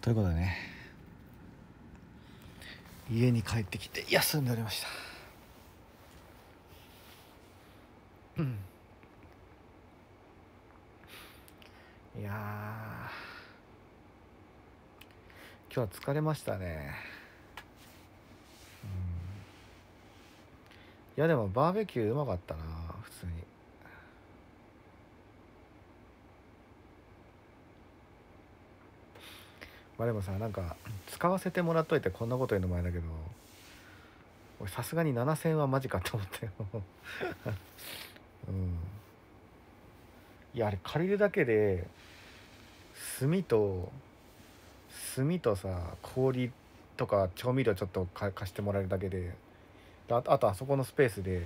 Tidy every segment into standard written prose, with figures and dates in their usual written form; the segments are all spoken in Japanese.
ということでね、家に帰ってきて休んでおりました。いや今日は疲れましたね。いやでもバーベキューうまかったな、普通に。まあでもさ、なんか使わせてもらっといてこんなこと言うのもあれだけど、俺さすがに7000はマジかと思ったよ。いやあれ借りるだけで炭とさ氷とか調味料ちょっと貸してもらえるだけで、あとあそこのスペースで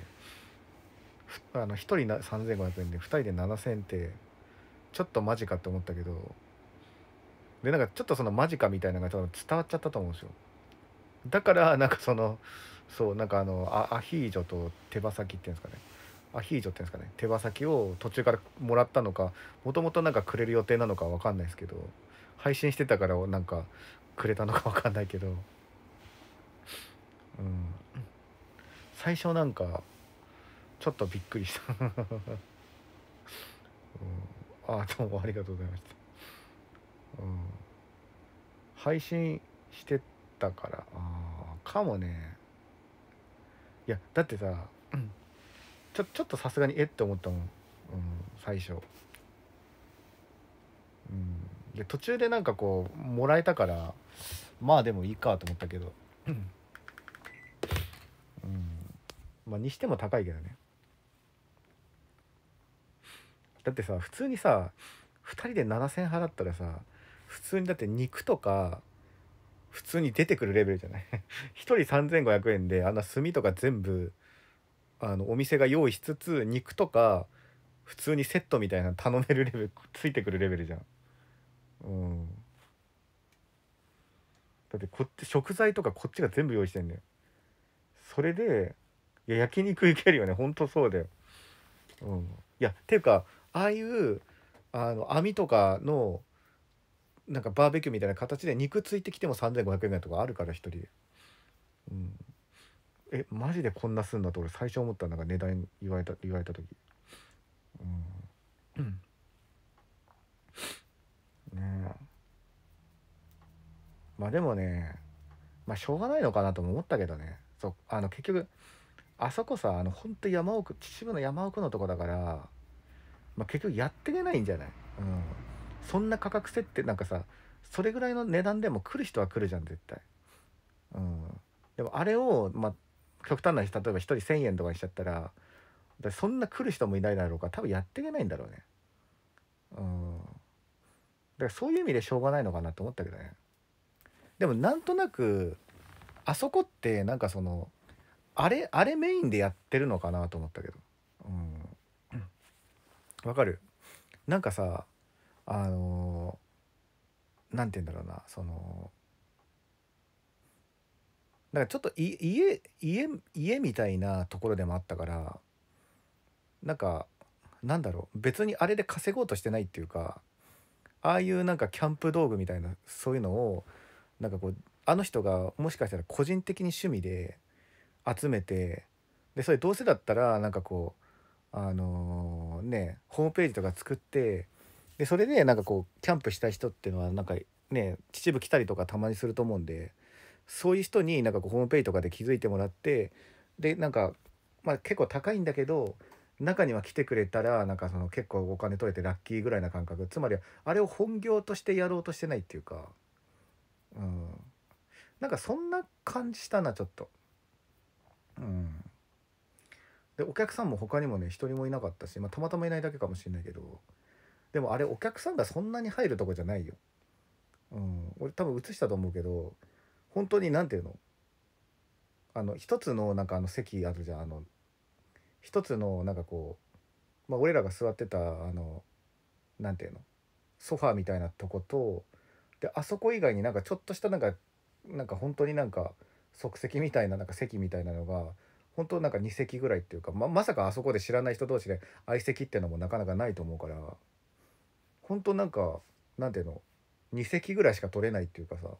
1人3500円で2人で7000円ってちょっとマジかって思ったけど、でなんかちょっとそのマジかみたいなのが多分伝わっちゃったと思うんですよ。だからなんかそうなんかアヒージョと手羽先っていうんですかね、アヒージョっていうんですかね、手羽先を途中からもらったのか、もともとなんかくれる予定なのかわかんないですけど、配信してたからなんかくれたのかわかんないけど、最初なんかちょっとびっくりした。あ、どうもありがとうございました。配信してたから、かもね。いやだってさ、ちょっとさすがにって思ったもん、最初。で途中でなんかこうもらえたから、まあでもいいかと思ったけど、まあにしても高いけどね。だってさ、普通にさ2人で7000払ったらさ、普通にだって肉とか普通に出てくるレベルじゃない。1人3500円であんな炭とか全部お店が用意しつつ、肉とか普通にセットみたいなの頼めるレベル、ついてくるレベルじゃん。だってこっち食材とかこっちが全部用意してんだよ。それでいや焼肉いけるよね、ほんとそうだよ。いやっていうか、ああいう網とかのなんかバーベキューみたいな形で肉ついてきても3500円ぐらいとかあるから、一人で。マジでこんなすんだと俺最初思った。なんか値段言われた時。ねえ。まあでもね、まあしょうがないのかなとも思ったけどね。そう結局あそこさ、ほんと山奥、秩父の山奥のとこだから、まあ、結局やっていけないんじゃない。そんな価格設定なんかさ、それぐらいの値段でも来る人は来るじゃん絶対。でもあれをまあ極端な話、例えば1人1000円とかにしちゃったら、そんな来る人もいないだろうから、多分やっていけないんだろうね。だからそういう意味でしょうがないのかなと思ったけどね。でもなんとなくあそこってなんかあれメインでやってるのかなと思ったけど。わかる。なんかさ、なんて言うんだろうな、なんかちょっと家みたいなところでもあったから、なんかなんだろう、別にあれで稼ごうとしてないっていうか、ああいうなんかキャンプ道具みたいなそういうのをなんかこう、あの人がもしかしたら個人的に趣味で集めて、でそれどうせだったらなんかこうホームページとか作って、でそれでなんかこうキャンプしたい人っていうのはなんかね、秩父来たりとかたまにすると思うんで、そういう人になんかこうホームページとかで気づいてもらって、でなんかまあ結構高いんだけど、中には来てくれたらなんか結構お金取れてラッキーぐらいな感覚。つまりはあれを本業としてやろうとしてないっていうか、なんかそんな感じしたなちょっと。でお客さんも他にもね一人もいなかったし、まあ、たまたまいないだけかもしれないけど、でもあれお客さんがそんなに入るとこじゃないよ。俺多分映したと思うけど、本当になんていうの、一つのなんか席あるじゃん、一つのなんかこう、まあ、俺らが座ってたなんていうの、ソファーみたいなとこと、であそこ以外になんかちょっとしたなんか本当になんか即席みたいななんか席みたいなのが本当なんか2席ぐらいっていうか、まさかあそこで知らない人同士で相席っていうのもなかなかないと思うから、本当なんかなんていうの、 2隻ぐらいしか取れないっていうかさ、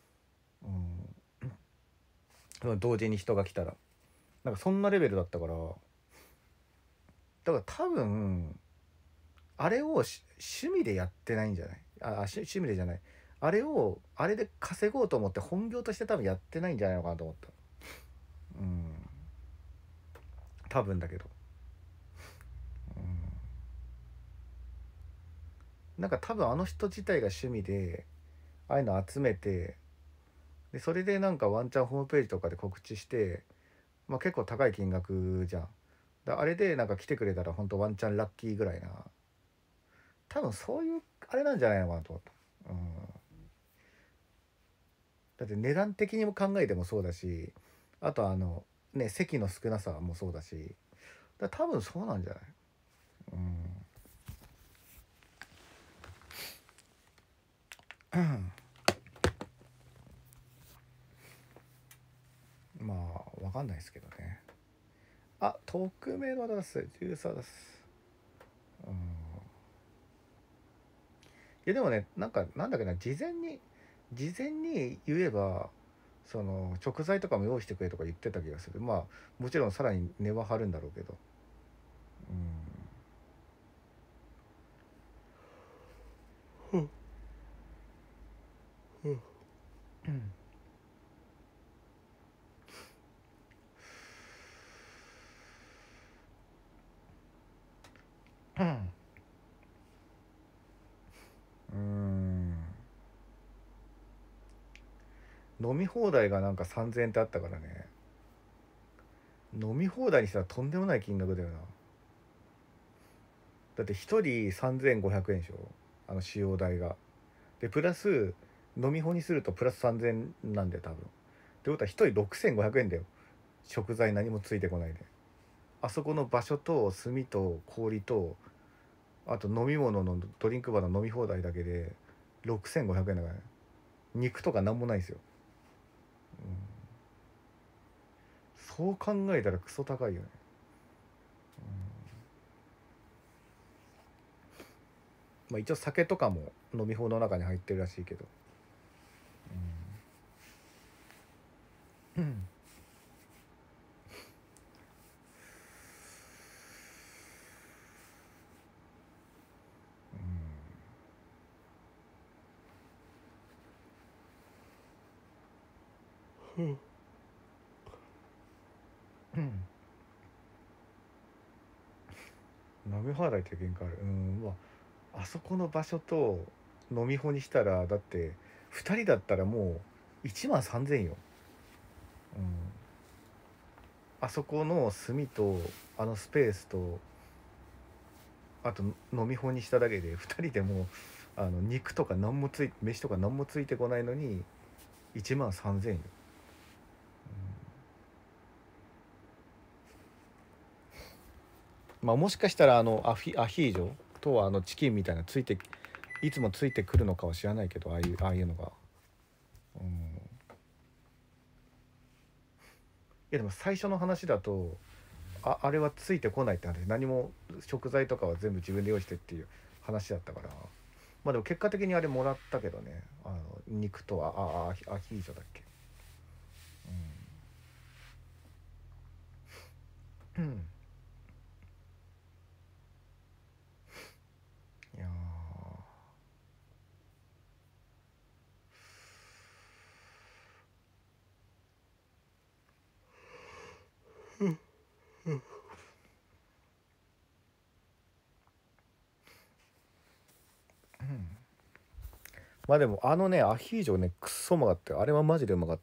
同時に人が来たらなんかそんなレベルだったから、だから多分あれを趣味でやってないんじゃない、趣味でじゃない、あれをあれで稼ごうと思って本業として多分やってないんじゃないのかなと思った。多分だけど、なんか多分あの人自体が趣味でああいうの集めて、でそれでなんかワンチャンホームページとかで告知して、まあ、結構高い金額じゃん。あれでなんか来てくれたら本当ワンチャンラッキーぐらいな、多分そういうあれなんじゃないのかなと思った。だって値段的にも考えてもそうだし、あとね席の少なさもそうだし、多分そうなんじゃない。まあわかんないですけどね。匿名の出すジューサー出す。いやでもね、なんかなんだっけな、事前に言えばその食材とかも用意してくれとか言ってた気がする。まあもちろんさらに値は張るんだろうけど、飲み放題がなんか3000円ってあったからね、飲み放題にしたらとんでもない金額だよな。だって1人3500円でしょ、使用代が。でプラス飲み放にするとプラス3000円なんだよ多分。ってことは1人6500円だよ、食材何もついてこないで。あそこの場所と炭と氷と、あと飲み物のドリンクバーの飲み放題だけで6500円だからね。肉とかなんもないですよ、そう考えたらクソ高いよね。まあ一応酒とかも飲み放の中に入ってるらしいけど、飲み放題って限界ある。まあそこの場所と飲み放にしたらだって2人だったらもう1万3000よ。あそこの炭とスペースと、あと飲み放にしただけで2人でもう肉とか何も飯とか何もついてこないのに1万3000よ。まあもしかしたらアヒージョとチキンみたいないつもついてくるのかは知らないけど、ああいうのが、いやでも最初の話だとあれはついてこないって話、何も食材とかは全部自分で用意してっていう話だったから、まあでも結果的にあれもらったけどね、肉とアヒージョだっけ。いやまあでもねアヒージョねくっそうまかったよ、あれはマジでうまかった。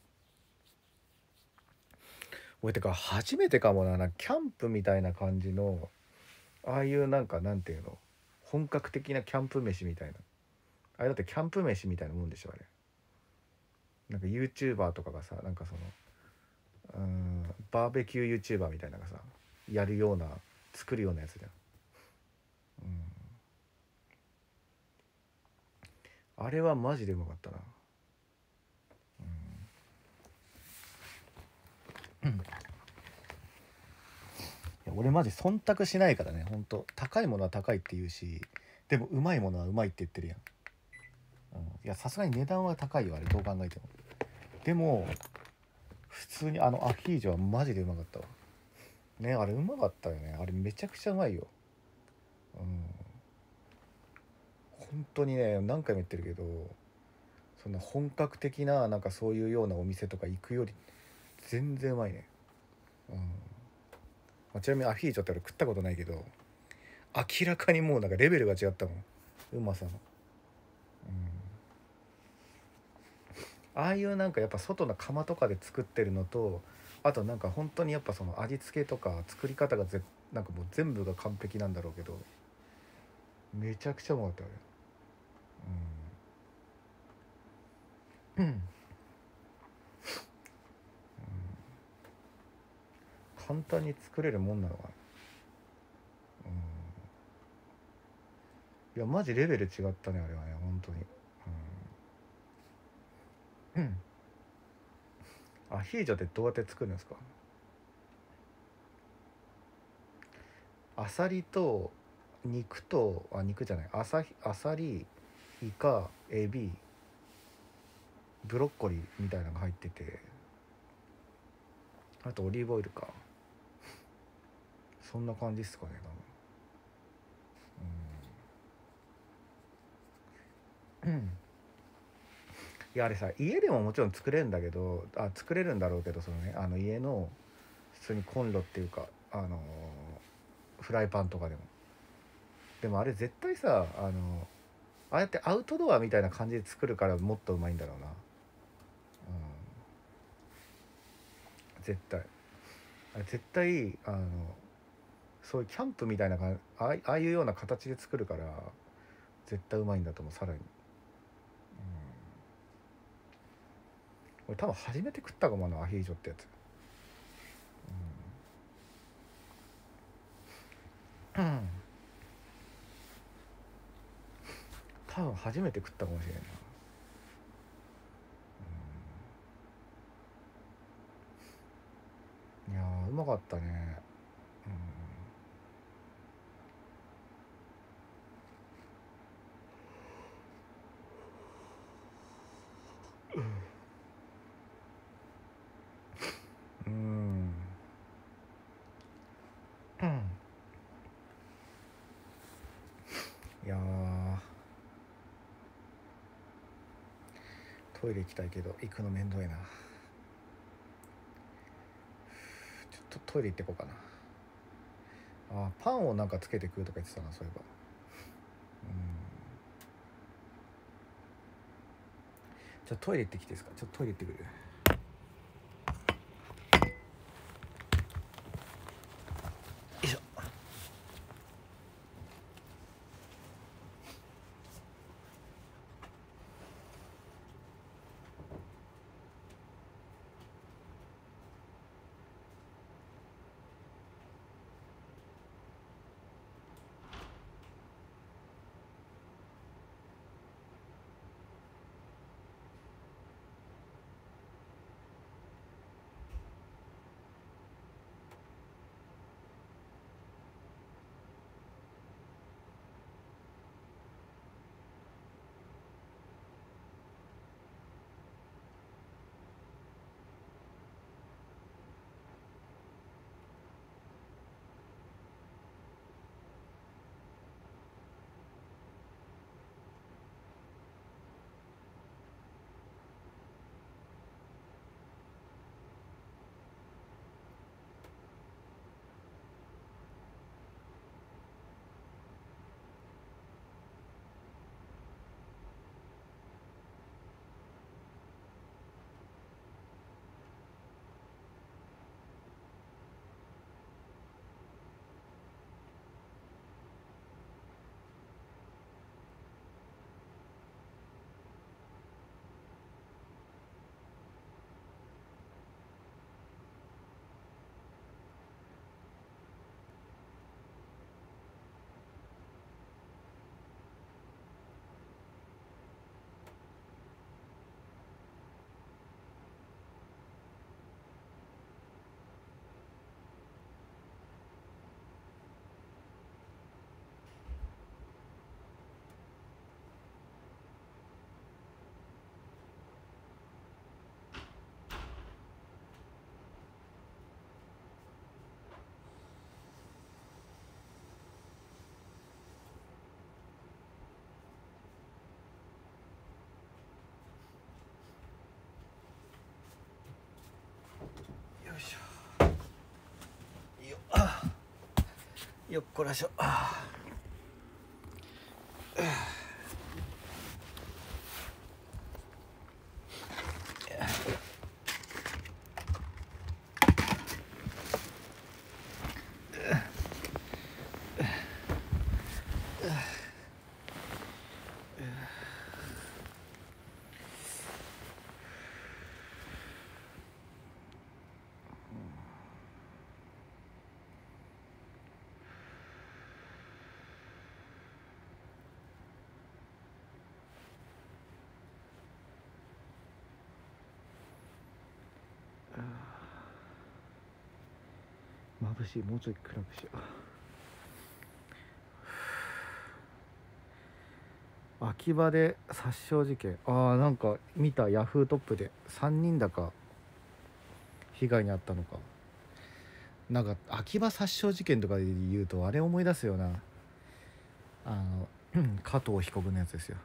俺てか初めてかもな、キャンプみたいな感じのああいうなんかなんていうの、本格的なキャンプ飯みたいな、あれだってキャンプ飯みたいなもんでしょあれ。なんか YouTuber とかがさ、なんかそのバーベキュー YouTuber みたいなのがさやるような作るようなやつじゃん。あれはマジでうまかったな。いや俺マジ忖度しないからね、ほんと高いものは高いって言うし、でもうまいものはうまいって言ってるやん。 いやさすがに値段は高いよあれどう考えても。でも普通にあのアヒージョはマジでうまかったわ。ね、あれうまかったよね。あれめちゃくちゃうまいよ。うん、本当にね何回も言ってるけど、そんな本格的ななんかそういうようなお店とか行くより全然うまいね。うん、まあ、ちなみにアヒージョって俺食ったことないけど、明らかにもうなんかレベルが違ったもん、うまさの。ああいうなんかやっぱ外の窯とかで作ってるのと、あとなんか本当にやっぱその味付けとか作り方がなんかもう全部が完璧なんだろうけど、めちゃくちゃうまかったよね。うん、うん、簡単に作れるもんなのかな。いやマジレベル違ったねあれはね本当に。うん、アヒージョってどうやって作るんですか？アサリと肉と、あ、肉じゃない、アサリ、イカ、エビ、ブロッコリーみたいなのが入ってて、あとオリーブオイルか。そんな感じっすかね多分。うん、いやあれさ家でももちろん作れるんだけど、作れるんだろうけど、そのねあの家の普通にコンロっていうかフライパンとかでも。でもあれ絶対さああやってアウトドアみたいな感じで作るからもっとうまいんだろうな。絶対絶対そういうキャンプみたいなああいうような形で作るから絶対うまいんだと思うさらに。俺多分初めて食ったかもなアヒージョってやつ。うん、多分初めて食ったかもしれんな。いやーうまかったね。うん、うん、いやートイレ行きたいけど行くのめんどいな。ちょっとトイレ行ってこうかな。パンをなんかつけて食うとか言ってたなそういえば。じゃあトイレ行ってきていいですか？ちょっとトイレ行ってくる。よいしょ。 よっこらしょ。眩しい。もうちょい暗くしよう。秋葉で殺傷事件。なんか見た。ヤフートップで3人だか被害に遭ったのか。なんか秋葉殺傷事件とかで言うとあれ思い出すよな。加藤被告のやつですよ。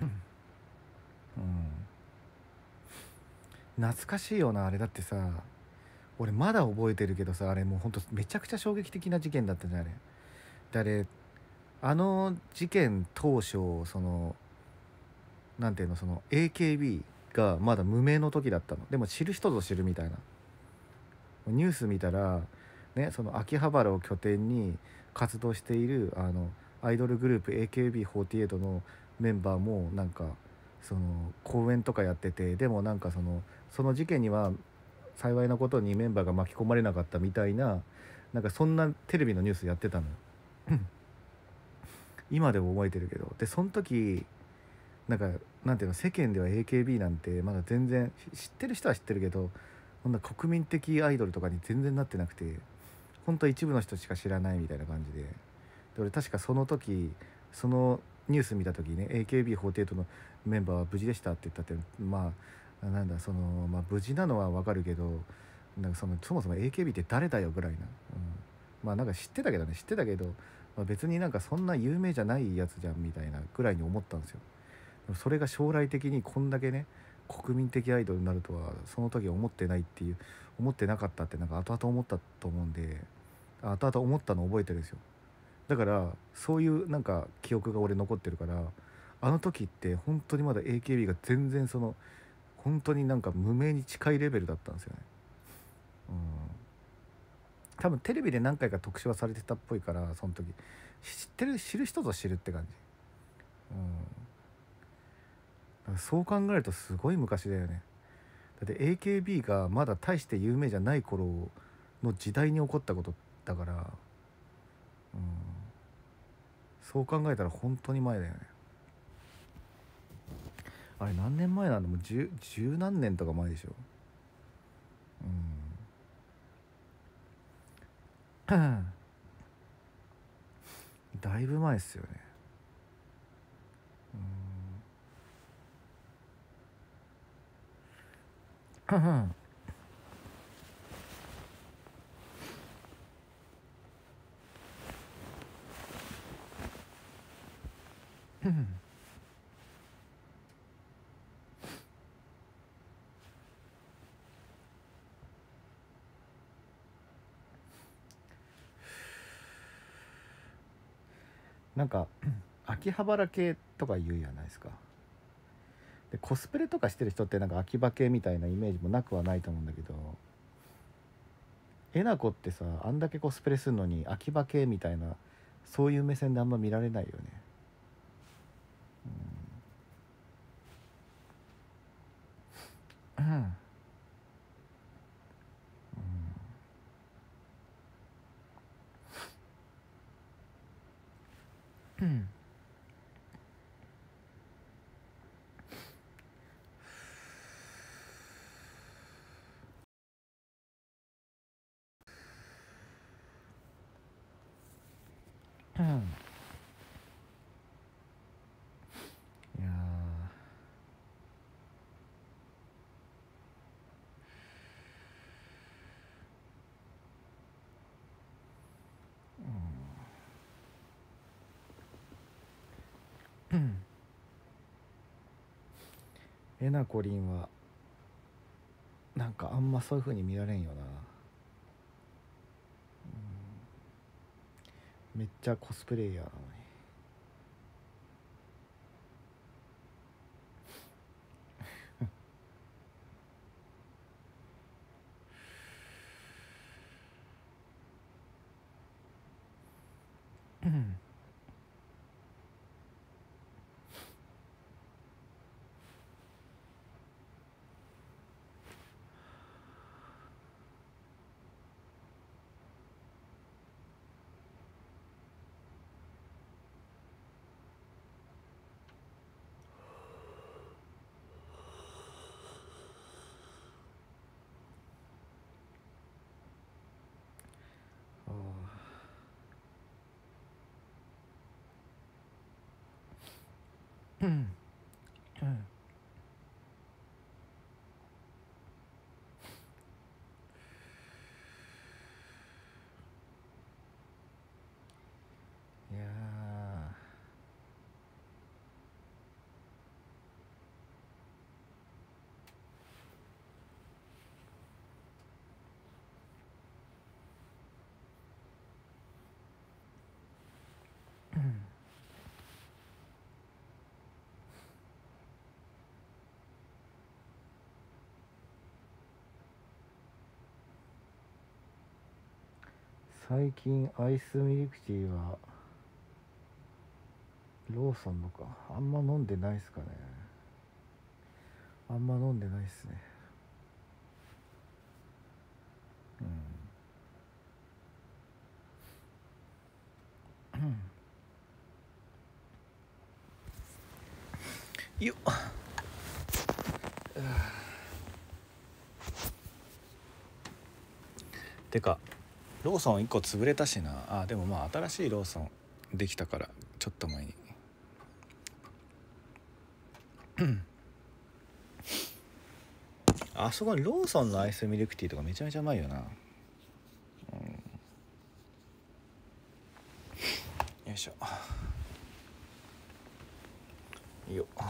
懐かしいよな。あれだってさ、俺まだ覚えてるけどさ、あれもうほんとめちゃくちゃ衝撃的な事件だったじゃんあれ。であれ、あの事件当初、そのなんていうの、その AKB がまだ無名の時だったの。でも知る人ぞ知るみたいなニュース見たらね、その秋葉原を拠点に活動しているアイドルグループ AKB48 のメンバーもなんかその公演とかやってて、でもなんかその事件には幸いなことにメンバーが巻き込まれなかったみたいな、なんかそんなテレビのニュースやってたのよ。今でも覚えてるけど。でその時なんかなんていうの、世間では AKB なんてまだ全然知ってる人は知ってるけど、こんな国民的アイドルとかに全然なってなくて、ほんと一部の人しか知らないみたいな感じで。で俺確かその時そのニュース見た時ね、 AKB48 のメンバーは無事でしたって言ったって、まあなんだまあ無事なのはわかるけど、なんかそもそも AKB って誰だよぐらいな、まあなんか知ってたけど、まあ、別になんかそんな有名じゃないやつじゃんみたいなぐらいに思ったんですよ。でもそれが将来的にこんだけね国民的アイドルになるとはその時思ってないっていう、思ってなかったって、なんか後々思ったと思うんで、後々思ったの覚えてるんですよ。だからそういうなんか記憶が俺残ってるから、あの時って本当にまだ AKB が全然本当になんか無名に近いレベルだったんですよね。うん多分テレビで何回か特集はされてたっぽいから、その時知る人ぞ知るって感じ。だからそう考えるとすごい昔だよね。だって AKB がまだ大して有名じゃない頃の時代に起こったことだから、そう考えたら本当に前だよね。あれ何年前なんだ、もう十何年とか前でしょ。だいぶ前っすよね。なんか秋葉原系とか言うじゃないですか。でコスプレとかしてる人ってなんか秋葉系みたいなイメージもなくはないと思うんだけど、えなこってさ、あんだけコスプレするのに秋葉系みたいな、そういう目線であんま見られないよね。いやえなこりんはなんかあんまそういう風に見られんよな。 めっちゃコスプレイヤーなのに。うんうんうんいや最近アイスミルクティーはローソンのかあんま飲んでないっすかね。あんま飲んでないっすね。よっ。てかローソン1個潰れたしなあ。でもまあ新しいローソンできたからちょっと前にあそこにローソンのアイスミルクティーとかめちゃめちゃうまいよな。よいしょよっ。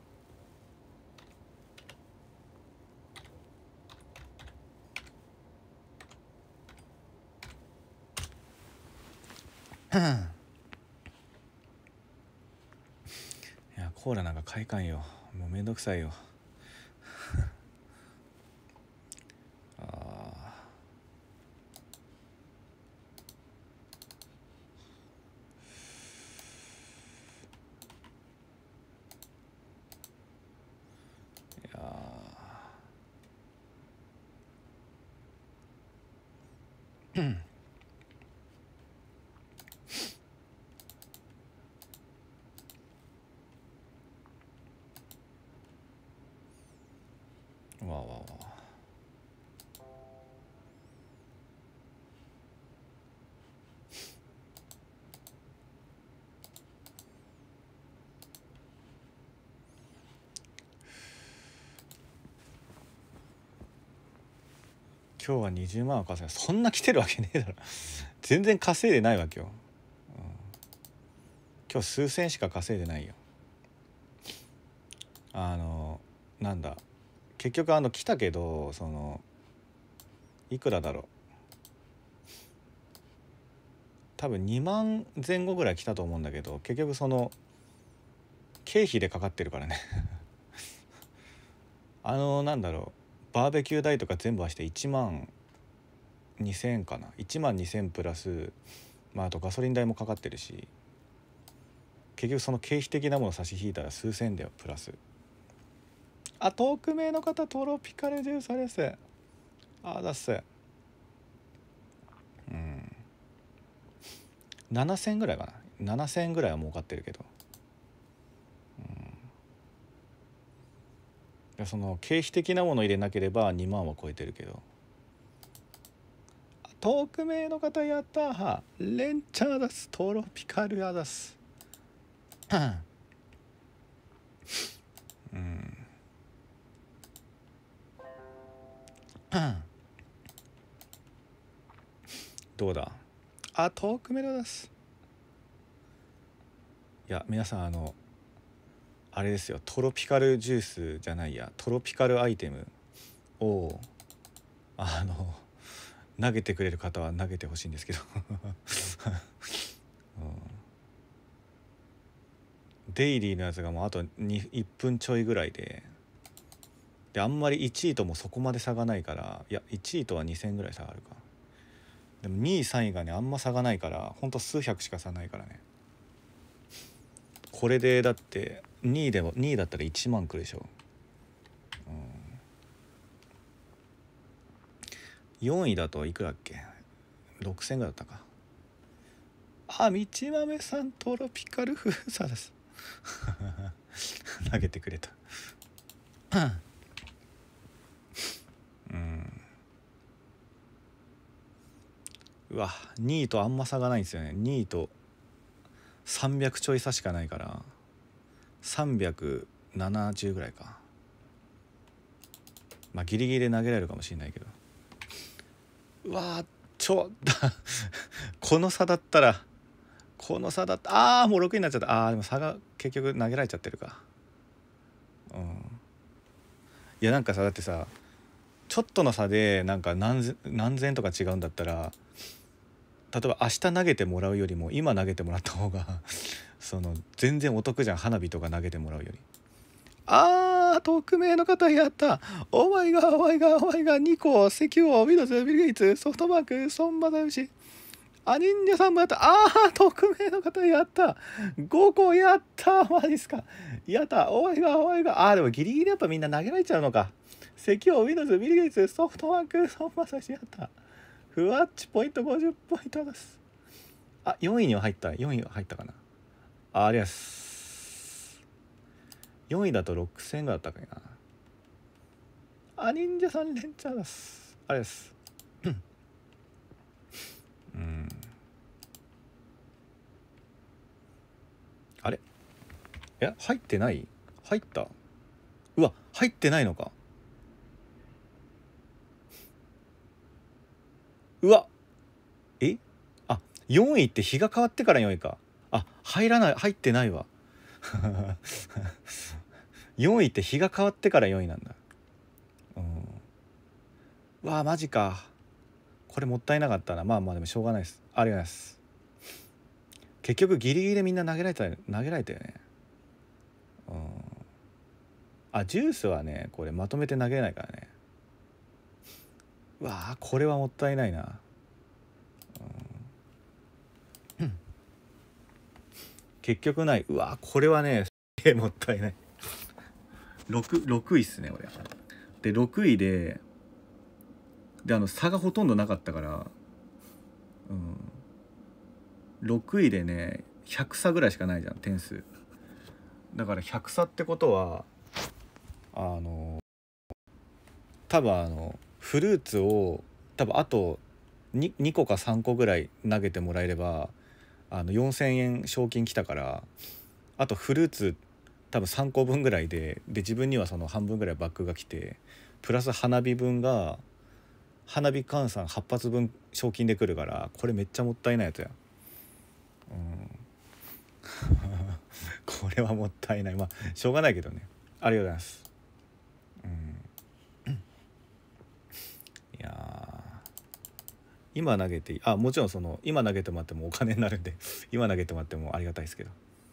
いやコーラなんか買いかんよ。もうめんどくさいよ。いやわわわ今日は20万は稼いだ。そんな来てるわけねえだろ。全然稼いでないわけよ、今日数千しか稼いでないよ。なんだ結局来たけどいくらだろう、多分2万前後ぐらい来たと思うんだけど、結局経費でかかってるからねなんだろう、バーベキュー代とか全部はして1万2000円かな。1万2000プラス、まあ、あとガソリン代もかかってるし、結局その経費的なものを差し引いたら数千だよプラス。あ、匿名の方トロピカルジュースあれです。あだっす。7000ぐらいかな。7000ぐらいは儲かってるけど、その経費的なものを入れなければ2万は超えてるけど。匿名の方やったー、レンチャーだす。トロピカルアダスどうだ。あ、匿名だです。いや皆さんあれですよ、トロピカルジュースじゃないや、トロピカルアイテムを投げてくれる方は投げてほしいんですけどデイリーのやつがもうあと1分ちょいぐらいで、あんまり1位ともそこまで差がないから、いや1位とは2000ぐらい差があるか。でも2位3位がねあんま差がないから、ほんと数百しか差ないからね。これでだって2位だったら1万くるでしょ、4位だといくらだっけ、6000ぐらいだったか。あ、道豆さんトロピカルフーサです。投げてくれた。うん。うわ、2位とあんま差がないんですよね。2位と300ちょい差しかないから、370ぐらいか。まあギリギリで投げられるかもしれないけど、うわこの差だったら、もう6位になっちゃった。でも差が結局投げられちゃってるか。いやなんかさ、だってさ、ちょっとの差でなんか何千とか違うんだったら、例えば明日投げてもらうよりも今投げてもらった方がその全然お得じゃん、花火とか投げてもらうより。匿名の方やった。お前が2個、石油王、ウィドズ、ビル・ゲイツ、ソフトバンク、孫正義、忍者さんもやった。匿名の方やった。5個やった。マジっすか。やった。お前が、でもギリギリやっぱみんな投げられちゃうのか。石油王、ウィドズ、ビル・ゲイツ、ソフトバンク、孫正義やった。ふわっちポイント50ポイントです。4位には入った。4位は入ったかな。ありゃす。4位だと6000がだったかいな。忍者さん連チャンです。あれです。あれ、入ってない？入った？うわ、入ってないのか。うわ、4位って日が変わってから4位か。入ってないわ。4位って日が変わってから4位なんだ。うわ、マジか。これもったいなかったな。まあでもしょうがないです。ありがとうございます。結局ギリギリでみんな投げられたよね。ジュースはねこれまとめて投げれないからね。うわ、これはもったいないな。結局ない。うわ、これはねもったいない。6位っすね俺。で6位で差がほとんどなかったから、6位でね100差ぐらいしかないじゃん点数。だから100差ってことは多分フルーツを多分あと 2個か3個ぐらい投げてもらえれば4000円賞金来たから、あとフルーツ多分3個分ぐらいで自分にはその半分ぐらいバックが来て、プラス花火分が花火換算8発分賞金で来るから、これめっちゃもったいないやつや。これはもったいない。まあしょうがないけどね。ありがとうございます。いや今投げてもちろんその今投げてもらってもお金になるんで今投げてもらってもありがたいですけど、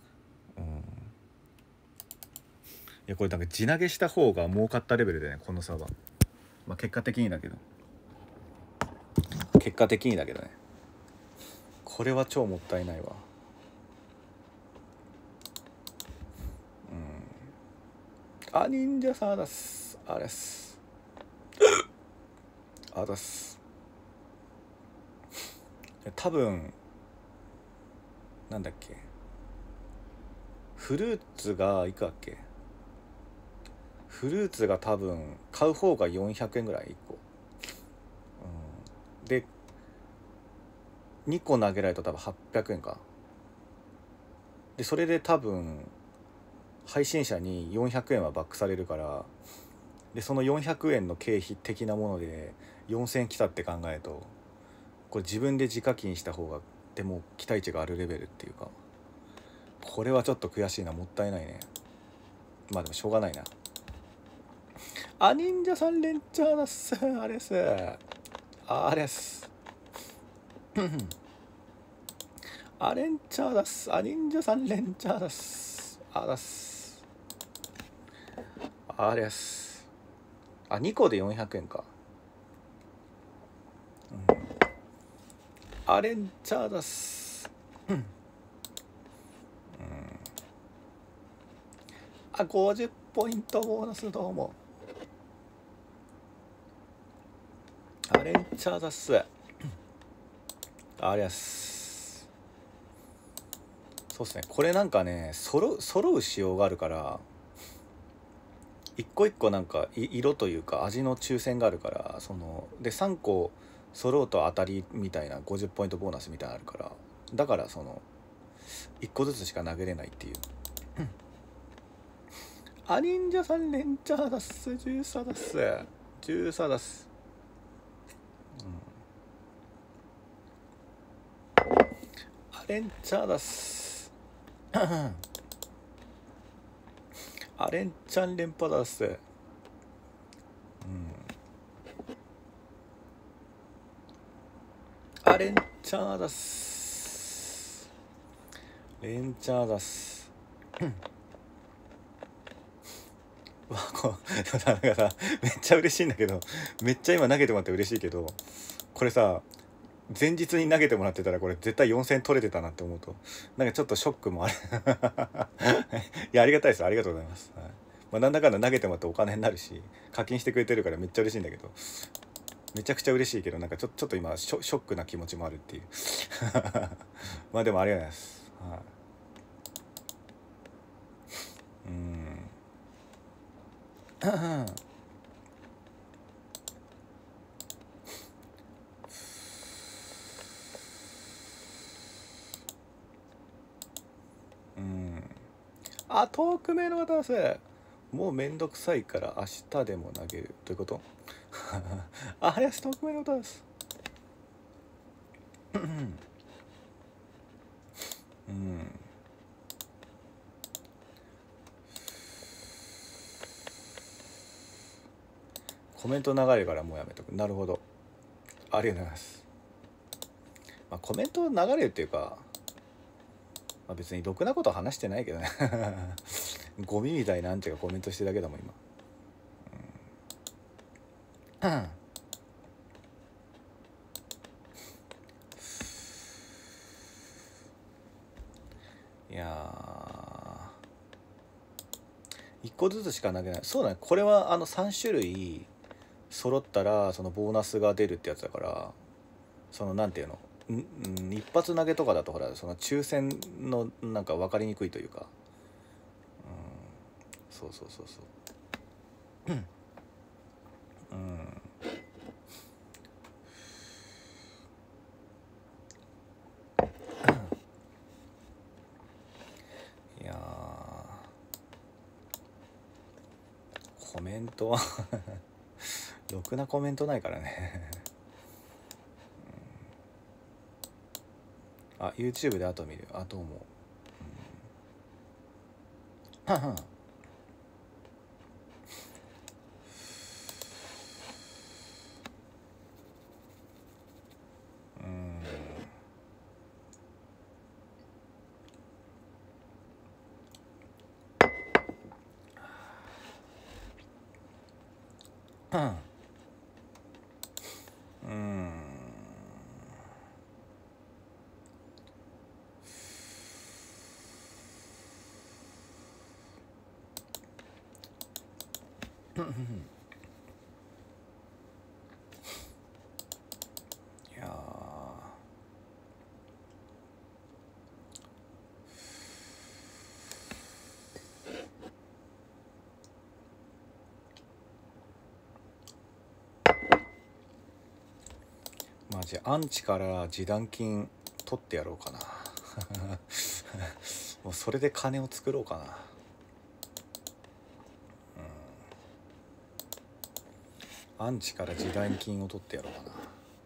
いやこれなんか地投げした方が儲かったレベルでね、この差は。まあ結果的にだけどね、これは超もったいないわ。忍者さんだす。あれっす。だす。多分なんだっけ、フルーツがいくらっけ。フルーツが多分買う方が400円ぐらい1個、で2個投げられると多分800円か。でそれで多分配信者に400円はバックされるから、でその400円の経費的なもので4000円来たって考えると、これ自分で自課金した方がでも期待値があるレベルっていうか、これはちょっと悔しいな。もったいないね。まあでもしょうがないな。忍者さん連チャーだっす。あれっす。あれっす。レンチャーだっす。忍者さんレンチャーだっす。 あだす。ありゃす。あ、2個で400円か。うん、アレンチャーだす。うん、あ、50ポイントボーナス。どうもアレンチャーだっす。ありゃす。そうっすね、これなんかね、揃う仕様があるから、一個一個なんか色というか味の抽選があるから、そので3個揃うと当たりみたいな50ポイントボーナスみたいなのあるから、だからその1個ずつしか投げれないっていう。ア忍者さんレンチャーだっす。13だっす。13だっす。アレンチャーだっす。アレンチャン連覇だっす。アレンチャーだっす。レンチャーだっす。わ、なんかさ、めっちゃ嬉しいんだけど、めっちゃ今投げてもらって嬉しいけど、これさ、前日に投げてもらってたらこれ絶対4000取れてたなって思うと、なんかちょっとショックもある。いや、ありがたいです。ありがとうございます。はい、まあ、なんだかんだ投げてもらってお金になるし、課金してくれてるからめっちゃ嬉しいんだけど、めちゃくちゃ嬉しいけど、なんかちょっと今ショックな気持ちもあるっていう。まあでもありがとうございます。はい、あ、遠く目の渡せ。もうめんどくさいから明日でも投げるということ。あやし遠く目の渡す。コメント流れるからもうやめとく。なるほど、ありがとうございます。まあ、コメント流れるっていうか、まあ、別にろくなこと話してないけどね。ゴミみたいなアンチがコメントしてるだけだもん今。いやー、1個ずつしか投げない。そうだね、これは3種類揃ったらそのボーナスが出るってやつだから、そのなんていうの、一発投げとかだとほら、その抽選のなんか分かりにくいというか、そうそうそうそう。いやコメントはろくなコメントないからね。あ、YouTube で後見る。あと思う。いやマジアンチから示談金取ってやろうかな。もうそれで金を作ろうかな。アンチから示談金を取ってやろうかな。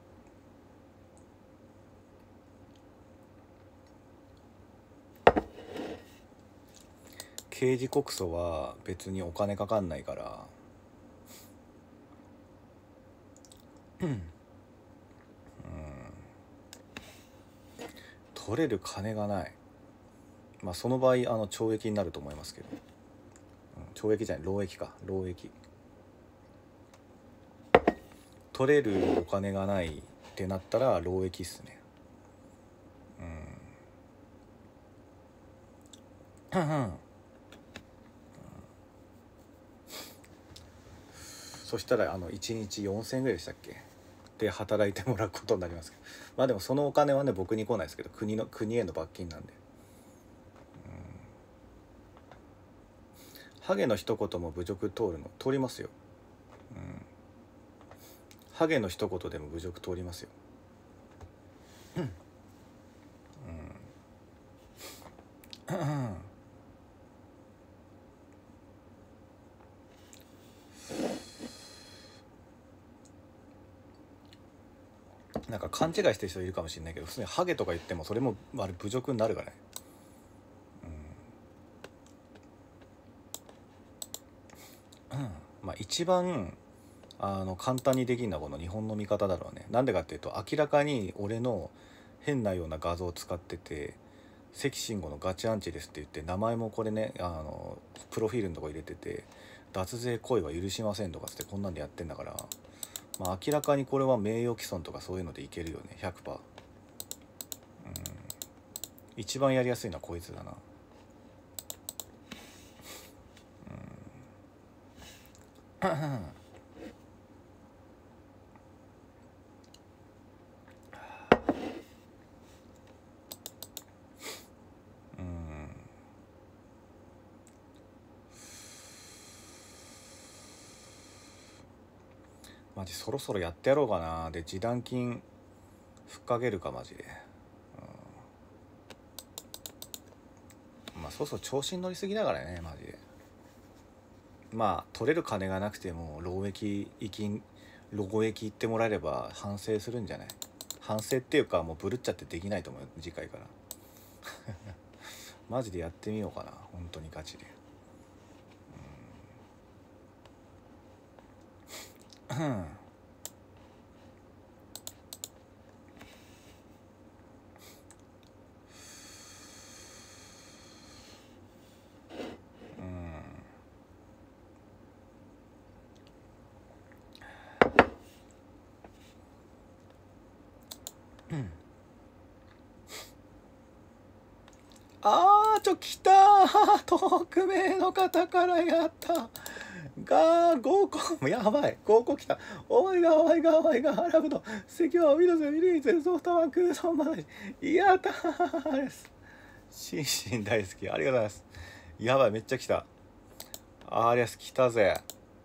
刑事告訴は別にお金かかんないから、取れる金がない。 まあその場合懲役になると思いますけど、懲役じゃない、労役か、労役。取れるお金がないってなったら労役っすね。そしたら1日4,000円ぐらいでしたっけで働いてもらうことになりますけど、まあでもそのお金はね僕に来ないですけど、国への罰金なんで。ハゲの一言も侮辱通りますよ。ハゲの一言でも侮辱通りますよ。なんか勘違いしてる人いるかもしれないけど、普通にハゲとか言ってもそれもあれ侮辱になるからね。まあ一番簡単にできるのはこの日本の見方だろうね。なんでかっていうと、明らかに俺の変なような画像を使ってて、関慎吾のガチアンチですって言って、名前もこれねプロフィールのとこ入れてて、脱税行為は許しませんとかつってこんなんでやってんだから、まあ明らかにこれは名誉毀損とかそういうのでいけるよね 100%。一番やりやすいのはこいつだな。マジそろそろやってやろうかな。で示談金ふっかけるかマジで。まあそろそろ調子に乗りすぎだからねマジで。まあ取れる金がなくても労役行ってもらえれば反省するんじゃない。反省っていうかもうブルっちゃってできないと思うよ次回からマジでやってみようかな本当にガチで。来たー匿名の方からやったが5個やばい5個来た。お前がアラブの関はウィドズウィリーゼソフトバンクソンマイやったーです。シンシン大好きありがとうございます。やばいめっちゃ来た。ありゃす来たぜ。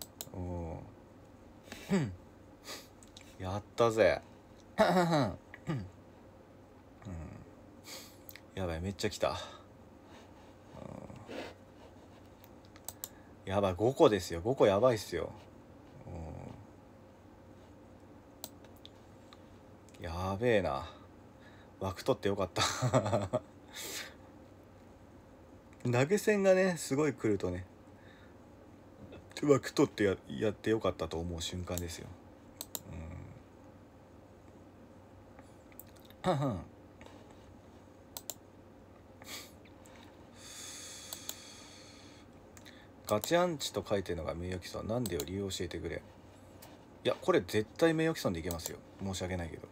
やったぜやばいめっちゃ来た。やばい5個ですよ。5個やばいっすよ。やべえな。枠取ってよかった投げ銭がねすごい来るとね枠取ってやってよかったと思う瞬間ですよ。ガチアンチと書いてるのが名誉毀損なんでよ理由教えてくれ。いやこれ絶対名誉毀損でいけますよ。申し訳ないけど。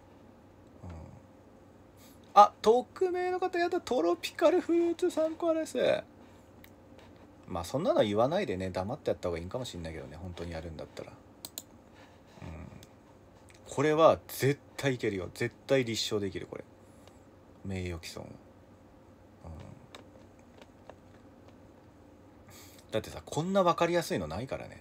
あ匿名の方やったトロピカルフルーツ3個です。まあそんなの言わないでね黙ってやった方がいいかもしんないけどね本当にやるんだったら。これは絶対いけるよ。絶対立証できるこれ名誉毀損。だってさこんな分かりやすいのないからね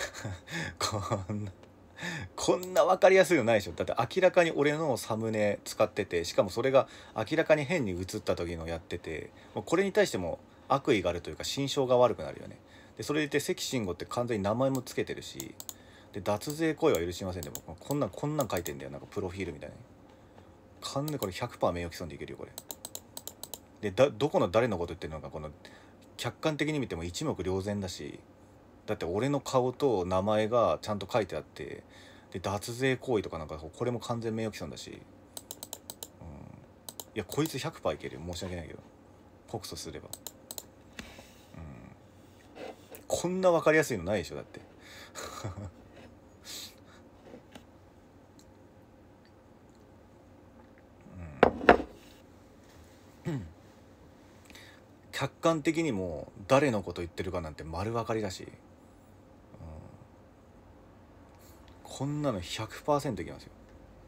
こんな分かりやすいのないでしょ。だって明らかに俺のサムネ使ってて、しかもそれが明らかに変に映った時のやってて、もうこれに対しても悪意があるというか心象が悪くなるよね。でそれでいて関慎吾って完全に名前もつけてるし、で脱税行為は許しませんで、もこんなん書いてんだよ。なんかプロフィールみたいな。完全にこれ 100% 名誉毀損でいけるよこれ。でどこの誰のこと言ってるのか、この客観的に見ても一目瞭然だし、だって俺の顔と名前がちゃんと書いてあって、で脱税行為とかなんかこれも完全名誉毀損だし、いやこいつ 100% いけるよ。申し訳ないけど告訴すれば。こんな分かりやすいのないでしょだって客観的にも誰のこと言ってるかなんて丸分かりだし、こんなの 100% いきますよ。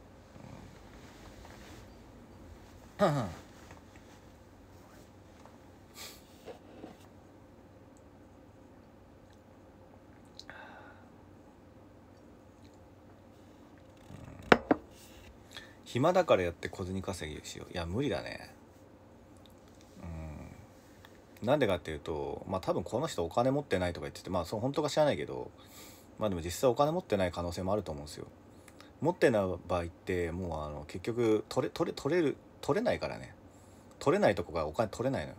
暇だからやって小銭稼ぎしよう。いや無理だね。なんでかっていうと、まあ多分この人お金持ってないとか言ってて、まあそう本当か知らないけど、まあでも実際お金持ってない可能性もあると思うんですよ。持ってない場合ってもう結局取れないからね。取れないとこがお金取れないのよ。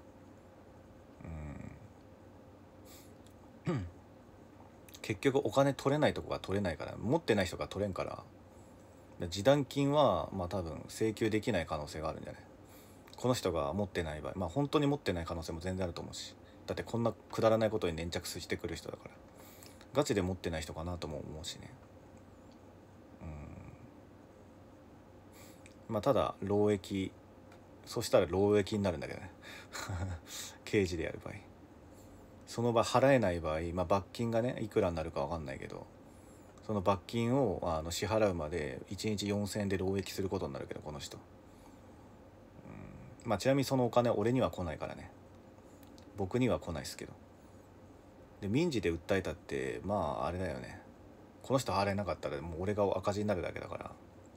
結局お金取れないとこが取れないから、持ってない人が取れんから、示談金はまあ多分請求できない可能性があるんじゃない。この人が持ってない場合、まあ本当に持ってない可能性も全然あると思うし、だってこんなくだらないことに粘着してくる人だから、ガチで持ってない人かなとも思うしね。まあただ労役、そしたら労役になるんだけどね刑事でやる場合、その場払えない場合、まあ、罰金がねいくらになるか分かんないけど、その罰金を支払うまで1日4000円で労役することになるけど、この人、まあちなみにそのお金俺には来ないからね。僕には来ないですけど。で民事で訴えたってまああれだよね、この人払えなかったらもう俺が赤字になるだけだから。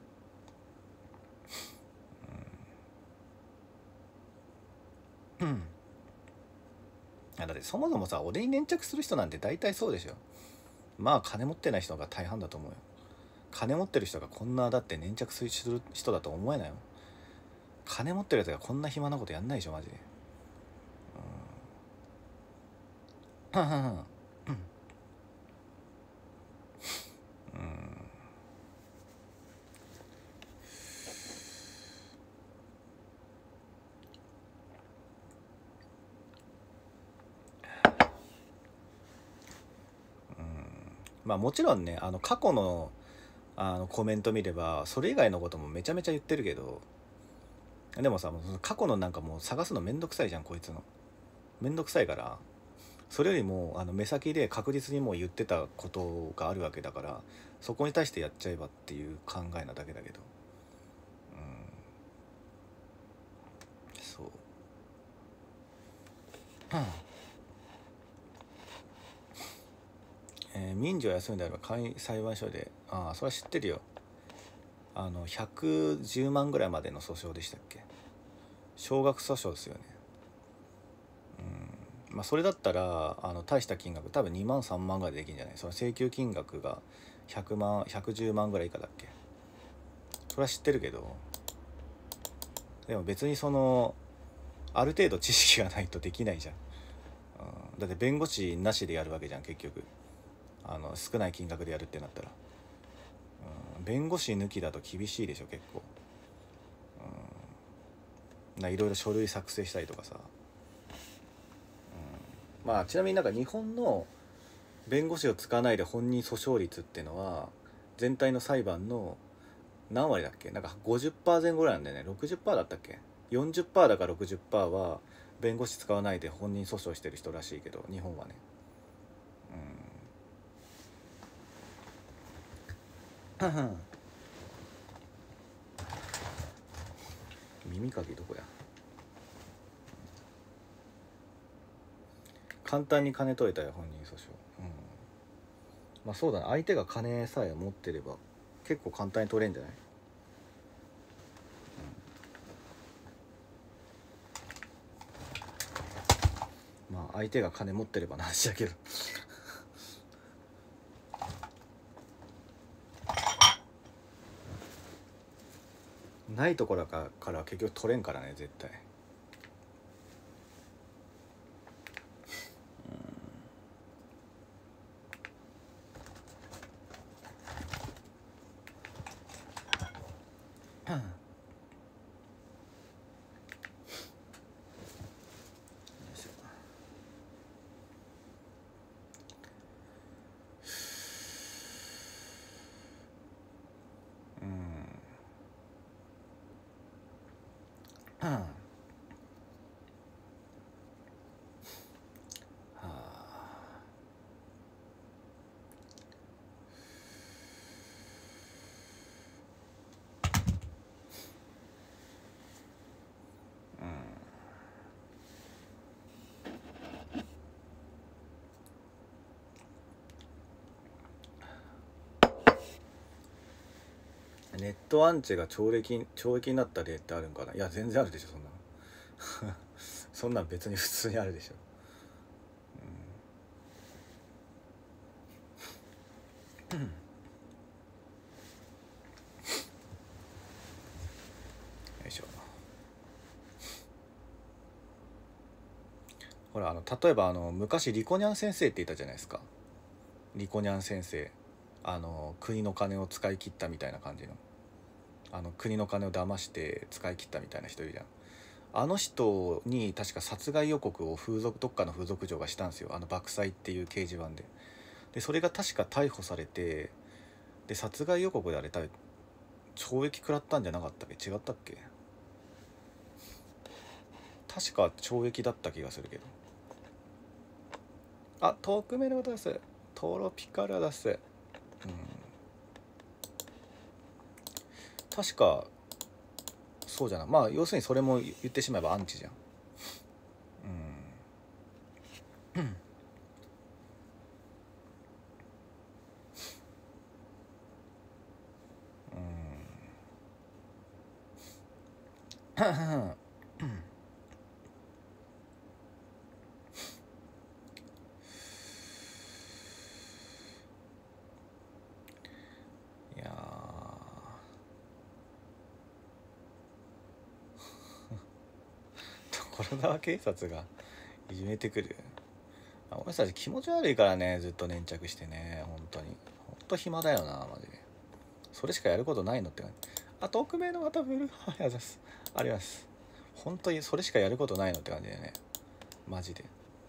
だってそもそもさ、俺に粘着する人なんて大体そうでしょ。まあ金持ってない人が大半だと思うよ。金持ってる人がこんなだって粘着する人だと思えないよ。金持ってるやつがこんな暇なことやんないでしょマジで。まあもちろんね、過去のコメント見ればそれ以外のこともめちゃめちゃ言ってるけど、でもさ、もうその過去のなんかもう探すのめんどくさいじゃん、こいつの。めんどくさいから、それよりも目先で確実にもう言ってたことがあるわけだから、そこに対してやっちゃえばっていう考えなだけだけど、そう。民事を休んであれば裁判所で、ああそれは知ってるよ。110万ぐらいまでの訴訟でしたっけ。少額訴訟ですよね。まあそれだったら大した金額多分2万3万ぐらいでできるんじゃない。その請求金額が100万110万ぐらい以下だっけ。それは知ってるけど、でも別にある程度知識がないとできないじゃん。だって弁護士なしでやるわけじゃん結局。少ない金額でやるってなったら、弁護士抜きだと厳しいでしょ結構。いろいろ書類作成したりとかさ、まあちなみになんか日本の弁護士を使わないで本人訴訟率っていうのは全体の裁判の何割だっけ。なんか 50% 前後ぐらいなんだよね。 60% だったっけ。 40% だか 60% は弁護士使わないで本人訴訟してる人らしいけど、日本はね。耳かきどこや。簡単に金取れたよ本人訴訟。まあそうだな、相手が金さえ持ってれば結構簡単に取れんじゃない。まあ相手が金持ってればな話だけどないところから結局取れんからね絶対。 ネットアンチが懲役になった例ってあるんかな。いや全然あるでしょそんなそんなん別に普通にあるでしょ。よいしょ。ほら例えば昔リコニャン先生っていたじゃないですか。リコニャン先生、国の金を使い切ったみたいな感じの、国の金を騙して使い切ったみたいな人いるじゃん。あの人に確か殺害予告をどっかの風俗嬢がしたんですよ、爆災っていう掲示板で。でそれが確か逮捕されて、で殺害予告であれ懲役食らったんじゃなかったっけ、違ったっけ。確か懲役だった気がするけど。あ、遠く目で渡すトロピカル出す。確かそうじゃない。まあ要するにそれも言ってしまえばアンチじゃん。いや所沢警察がいじめてくる。俺たち気持ち悪いからね、ずっと粘着してね。本当に本当暇だよなマジで。それしかやることないのって感じ。あ、匿名の方ブルー、ありがとうございます。あります。本当にそれしかやることないのって感じでね、マジで。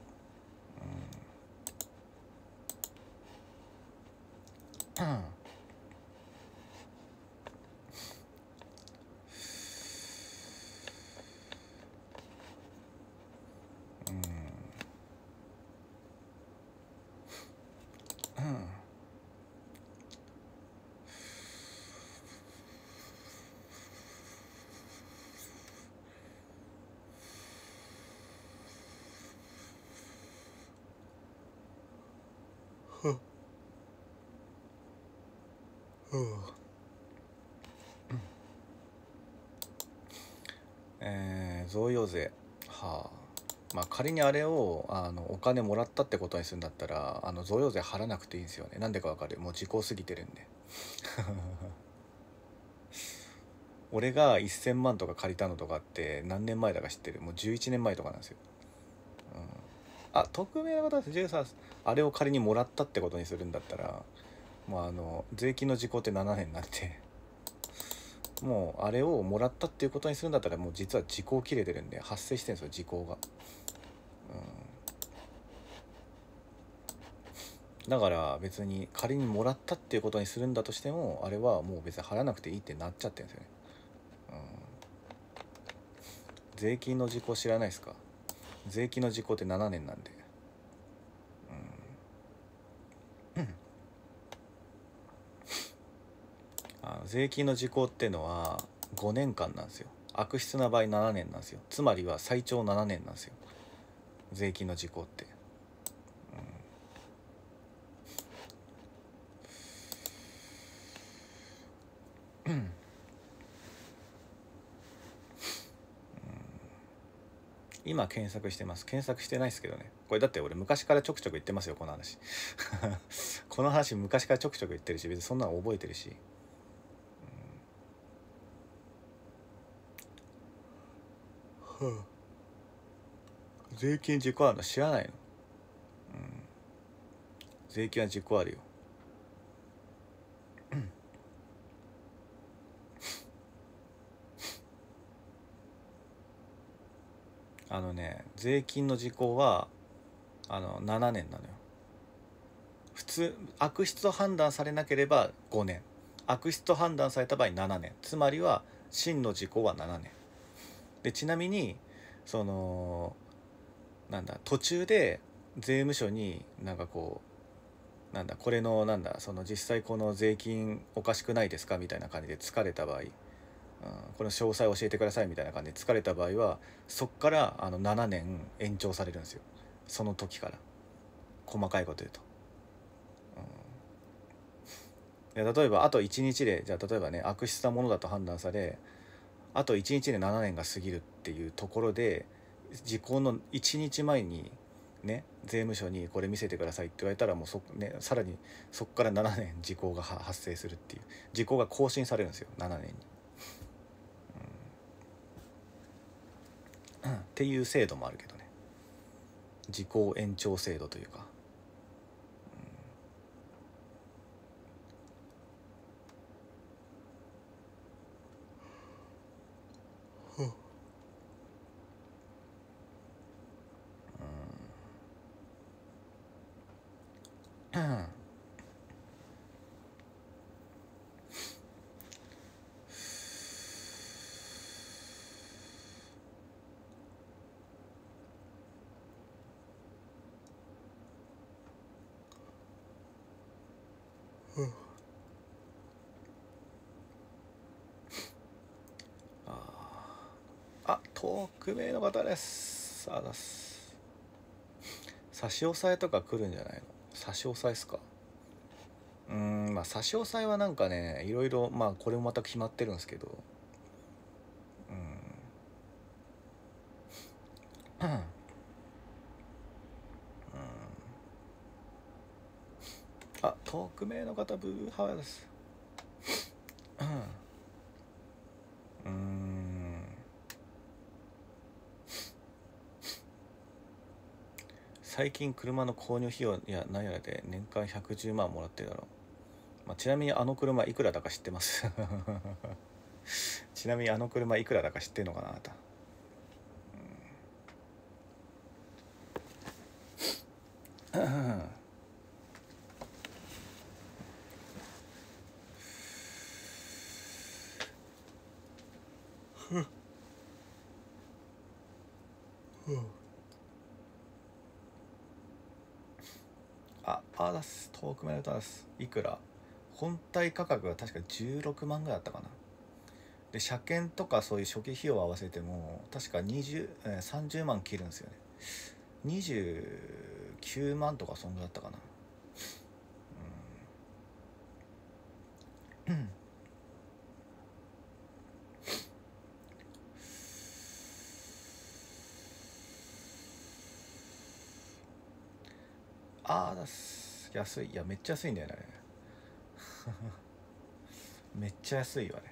贈与税、はあ、まあ仮にあれをお金もらったってことにするんだったら贈与税払わなくていいんですよね。なんでかわかる？もう時効過ぎてるんで俺が1000万とか借りたのとかって何年前だか知ってる？もう11年前とかなんですよ。あ、匿名の方です。13、あれを仮にもらったってことにするんだったらもう税金の時効って7年なんでもうあれをもらったっていうことにするんだったらもう実は時効切れてるんで発生してるんですよ、時効が。だから別に仮にもらったっていうことにするんだとしてもあれはもう別に払わなくていいってなっちゃってるんですよね。税金の時効知らないですか？税金の時効って7年なんで。税金の時効っていうのは5年間なんですよ。悪質な場合7年なんですよ。つまりは最長7年なんですよ、税金の時効って。今検索してます。検索してないですけどね。これだって俺昔からちょくちょく言ってますよこの話この話昔からちょくちょく言ってるし別にそんなの覚えてるし。税金時効あるの知らないの？税金は時効あるよ。税金の時効は7年なのよ。普通悪質と判断されなければ5年、悪質と判断された場合7年、つまりは真の時効は7年。 でちなみにそのなんだ途中で税務署になんかこうなんだこれのなんだその実際この税金おかしくないですかみたいな感じで疲れた場合、この詳細教えてくださいみたいな感じで疲れた場合はそっから7年延長されるんですよ。その時から細かいこと言うと、いや例えばあと1日でじゃあ例えばね悪質なものだと判断されあと1日で7年が過ぎるっていうところで時効の1日前にね税務署にこれ見せてくださいって言われたらもうね、さらにそこから7年時効が発生するっていう時効が更新されるんですよ7年に、っていう制度もあるけどね時効延長制度というか、うん、匿名の方です。あざす。差し押さえとか来るんじゃないの？差し押さえっすか？まあ差し押さえはなんかねいろいろまあこれもまた決まってるんですけど、うん、匿名の方ブーハワイです。最近車の購入費用や何やらで年間110万もらってるだろう、ちなみにあの車いくらだか知ってますちなみにあの車いくらだか知ってんのかなあなた。だす遠くまでだす。いくら本体価格が確か16万ぐらいだったかな。で車検とかそういう初期費用を合わせても確か30万切るんですよね。29万とかそんぐらいだったかな。だす安い。いやめっちゃ安いんだよねあれめっちゃ安いよあれ。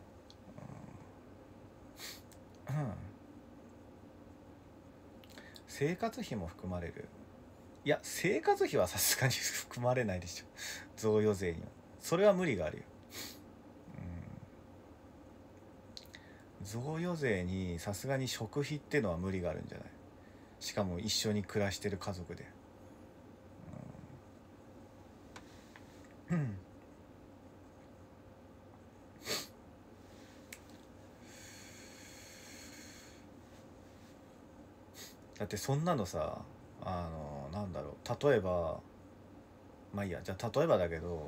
生活費も含まれる。いや生活費はさすがに含まれないでしょ贈与税には。それは無理があるよ。贈与税にさすがに食費ってのは無理があるんじゃない？しかも一緒に暮らしてる家族で。だってそんなのさなんだろう例えばまあいいやじゃあ例えばだけど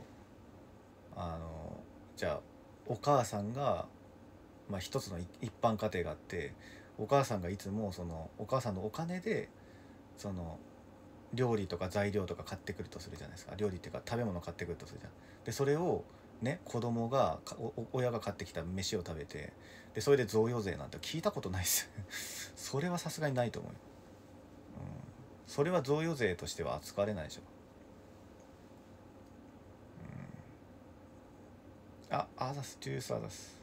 じゃあお母さんが一つの一般家庭があってお母さんがいつもそのお母さんのお金でその料理とか材料とか買ってくるとするじゃないですか。料理っていうか食べ物買ってくるとするじゃん。でそれをね子供が親が買ってきた飯を食べてでそれで贈与税なんて聞いたことないですそれはさすがにないと思うよ。それは贈与税としては扱われないでしょ。アザストゥースアザス。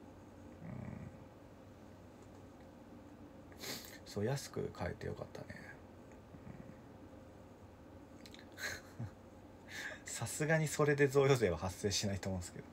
そう安く買えてよかったね。さすがにそれで贈与税は発生しないと思うんですけど。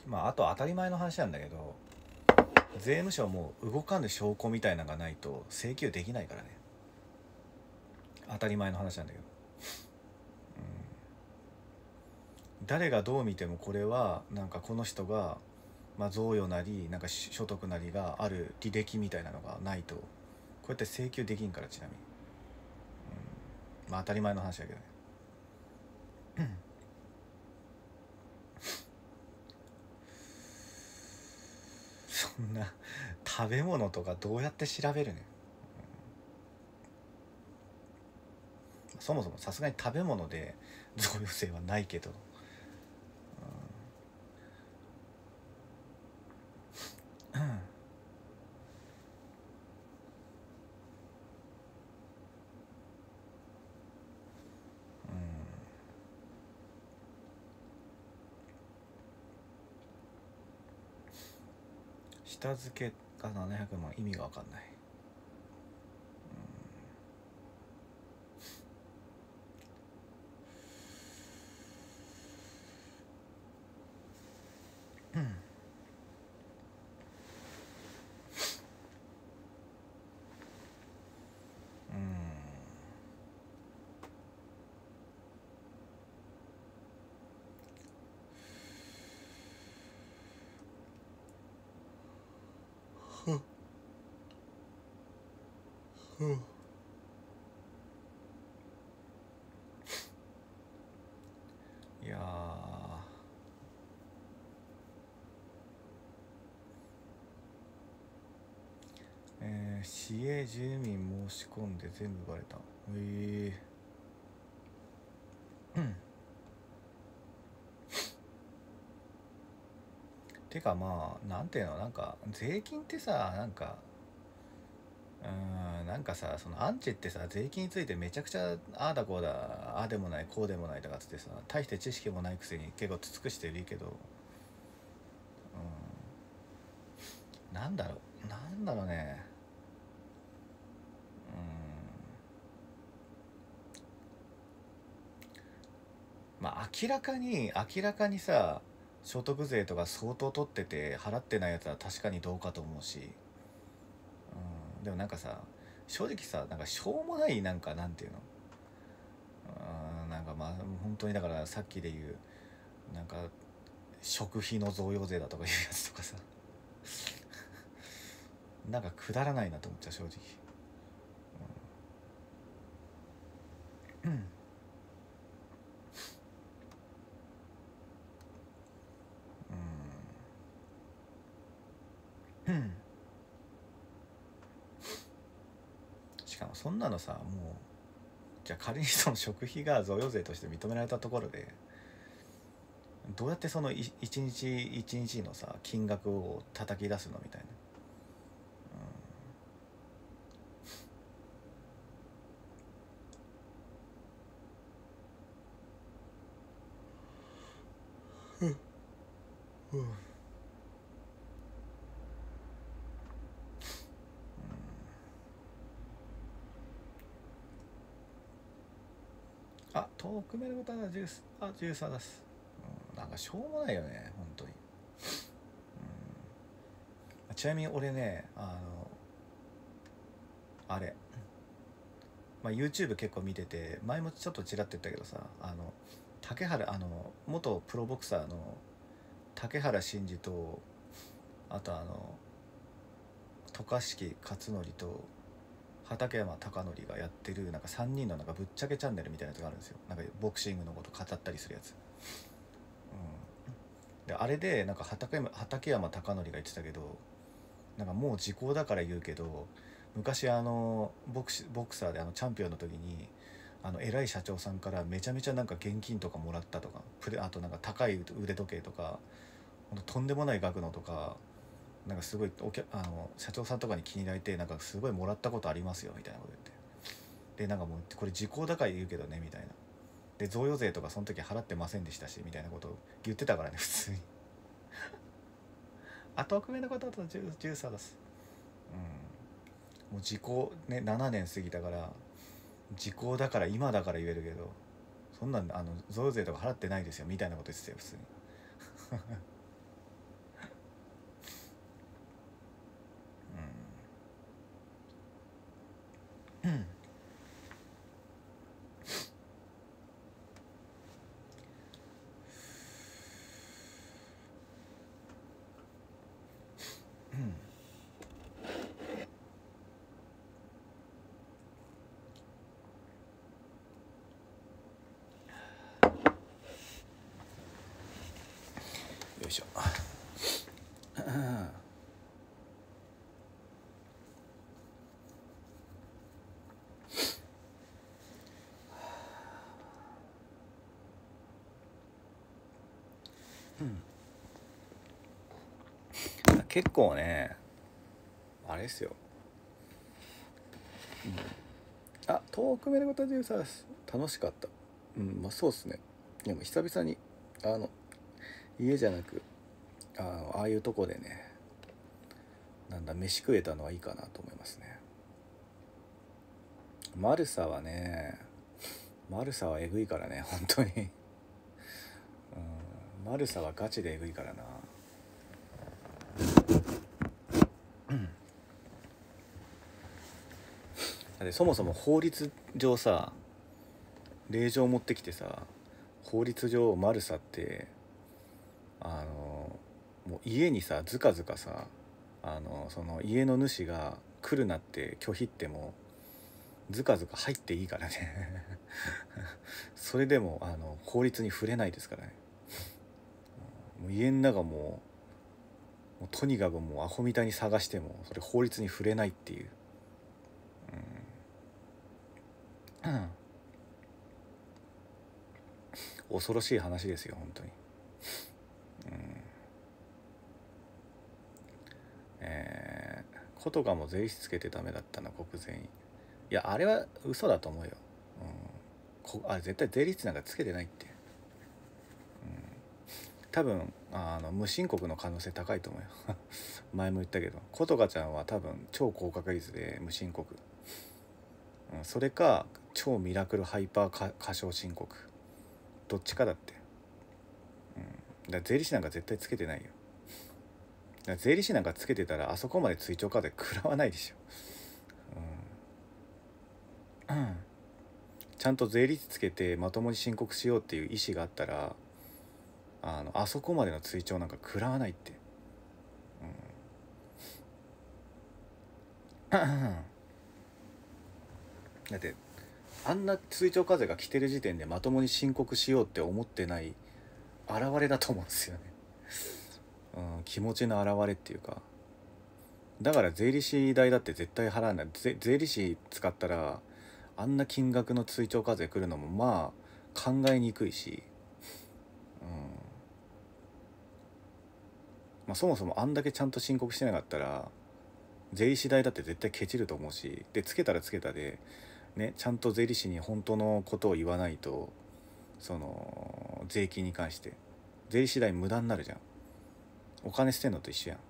まああと当たり前の話なんだけど、税務署も動かぬ証拠みたいなのがないと請求できないからね。当たり前の話なんだけど、誰がどう見てもこれはなんかこの人が、まあ、贈与なりなんか所得なりがある履歴みたいなのがないとこうやって請求できんから。ちなみに、まあ当たり前の話だけどね。そんな食べ物とかどうやって調べるね。そもそもさすがに食べ物で贈与税はないけど、下付けが700万意味が分かんない。いや市営住民申し込んで全部バレた。てかまあなんていうの、なんか税金ってさ、なんかなんかさ、そのアンチってさ、税金についてめちゃくちゃああだこうだ、ああでもないこうでもないとかつってさ、大して知識もないくせに結構つつくしてるけど、なんだろうね。まあ明らかにさ、所得税とか相当取ってて払ってないやつは確かにどうかと思うし、でもなんかさ、正直さ、なんかしょうもないなんかなんていうの、なんかまあ本当にだからさっきで言うなんか食費の贈与税だとかいうやつとかさ、なんかくだらないなと思っちゃう正直。しかもそんなのさ、もうじゃあ仮にその食費が贈与税として認められたところで、どうやってその一日一日のさ金額を叩き出すのみたいな。あ、遠くめることはジュース、ジュースは出す。なんかしょうもないよね本当に。ちなみに俺ね、あれ、まあ、YouTube 結構見てて、前もちょっとちらって言ったけどさ、竹原、元プロボクサーの竹原慎二と、あと渡嘉敷勝則と畠山貴則がやってるなんか3人のなんかぶっちゃけチャンネルみたいなやつがあるんですよ。なんかボクシングのこと語ったりするやつ。であれでなんか畠山貴則が言ってたけど、なんかもう時効だから言うけど、昔ボクサーでチャンピオンの時に偉い社長さんからめちゃめちゃなんか現金とかもらったとか、あとなんか高い腕時計とか、ほんととんでもない額のとか、なんかすごい社長さんとかに気に入られて、なんかすごいもらったことありますよみたいなこと言って、でなんかもうこれ時効だから言うけどねみたいな、で贈与税とかその時払ってませんでしたしみたいなことを言ってたからね普通に。あと奥目のことだと13です。もう時効ね、7年過ぎたから時効だから今だから言えるけど、そんなん贈与税とか払ってないですよみたいなこと言ってたよ普通に。 いしょ。結構ねあれですよ、遠く目でことでさ楽しかった。まあそうっすね。でも久々に家じゃなくああいうとこでね、なんだ飯食えたのはいいかなと思いますね。マルサはね、マルサはえぐいからね本当にマルサはガチでえぐいからな。だってそもそも法律上さ、令状持ってきてさ、法律上マルサってもう家にさずかずかさ、その家の主が来るなって拒否ってもずかずか入っていいからねそれでも法律に触れないですからね。もう家の中もうとにかくもうアホみたいに探してもそれ法律に触れないっていう、恐ろしい話ですよ本当に。ことかも税理士つけてダメだったな国税に。いやあれは嘘だと思うよ。あれ絶対税理士なんかつけてないって。多分無申告の可能性高いと思うよ前も言ったけどことかちゃんは多分超高確率で無申告、それか超ミラクルハイパー過少申告、どっちかだって。だから税理士なんか絶対つけてないよ。だから税理士なんかつけてたらあそこまで追徴課税食らわないでしょ。ちゃんと税理士つけてまともに申告しようっていう意思があったらあそこまでの追徴なんか食らわないって。だってあんな追徴課税が来てる時点でまともに申告しようって思ってない現れだと思うんですよね。気持ちの表れっていうか。だから税理士代だって絶対払わない。税理士使ったらあんな金額の追徴課税来るのもまあ考えにくいし、そもそもあんだけちゃんと申告してなかったら税理士代だって絶対ケチると思うし、でつけたらつけたでね、ちゃんと税理士に本当のことを言わないと、その税金に関して税理士代無駄になるじゃん。お金捨てんのと一緒やん。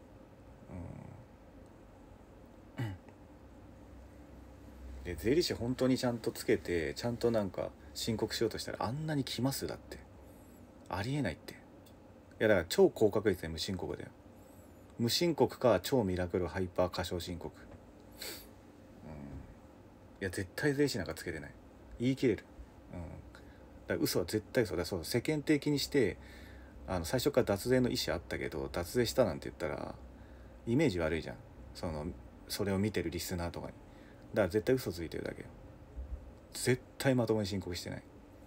で税理士本当にちゃんとつけてちゃんとなんか申告しようとしたらあんなに来ます？だってありえないって。いやだから超高確率で無申告だよ。無申告か超ミラクルハイパー過少申告。いや絶対税理士なんかつけてない。言い切れる。だから嘘は絶対嘘だ。そう世間的にして最初から脱税の意思あったけど脱税したなんて言ったらイメージ悪いじゃん、それを見てるリスナーとかに。だから絶対嘘ついてるだけよ。絶対まともに申告してない。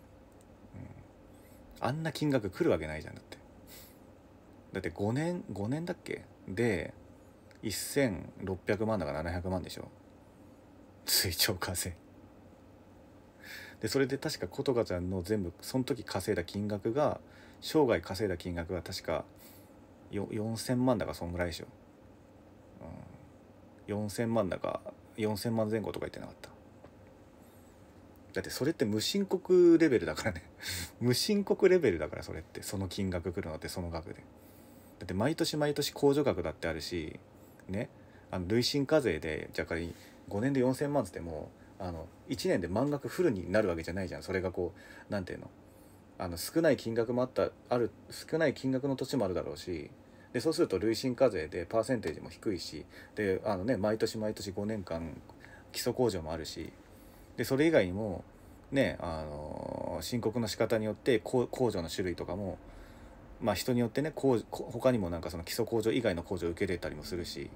あんな金額来るわけないじゃん。だって5年だっけで1600万だか700万でしょ、追徴課税で。それで確かことかちゃんの全部その時稼いだ金額が、生涯稼いだ金額が確か4000万だかそんぐらいでしょ、4000万だか4000万前後とか言ってなかった？だってそれって無申告レベルだからね無申告レベルだから、それってその金額来るのってその額で。だって毎年毎年控除額だってあるしね、累進課税でじゃあ仮に5年で4000万つっても1年で満額フルになるわけじゃないじゃん。それがこうなんていうの、少ない金額も少ない金額の土地もあるだろうし、でそうすると累進課税でパーセンテージも低いし、で毎年毎年5年間基礎控除もあるし、でそれ以外にもね申告の仕方によって控除の種類とかも人によってね、他にもなんかその基礎控除以外の控除を受けれたりもするし、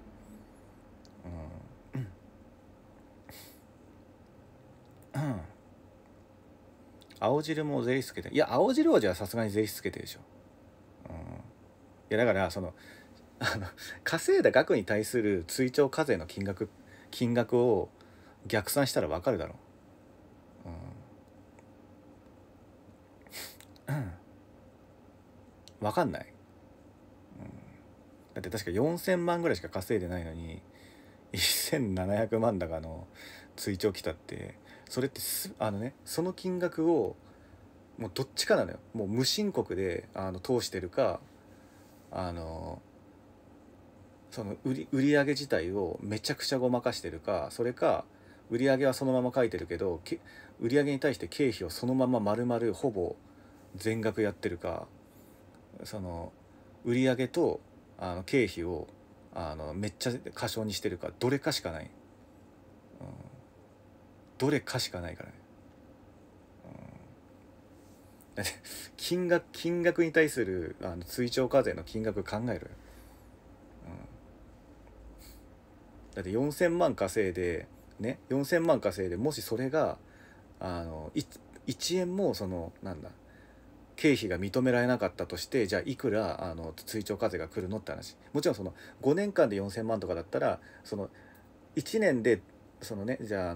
青汁も税理士つけて、いや青汁はじゃあさすがに税理士つけてるでしょ。 やだからあの稼いだ額に対する追徴課税の金額を逆算したら分かるだろう、うん、分かんない、だって確か4000万ぐらいしか稼いでないのに1700万だかの追徴来たって、それってその金額をもうどっちかなのよ。もう無申告で通してるか、あのその売上自体をめちゃくちゃごまかしてるか、それか売上はそのまま書いてるけど売上に対して経費をそのまま丸々ほぼ全額やってるか、その売上と経費をめっちゃ過小にしてるか、どれかしかない、どれかしかないからね、だって金額に対する追徴課税の金額考える、だって4000万稼いでね、4000万稼いで、もしそれが1円も経費が認められなかったとして、じゃあいくら追徴課税が来るのって話。もちろん5年間で4000万とかだったら、1年でじゃ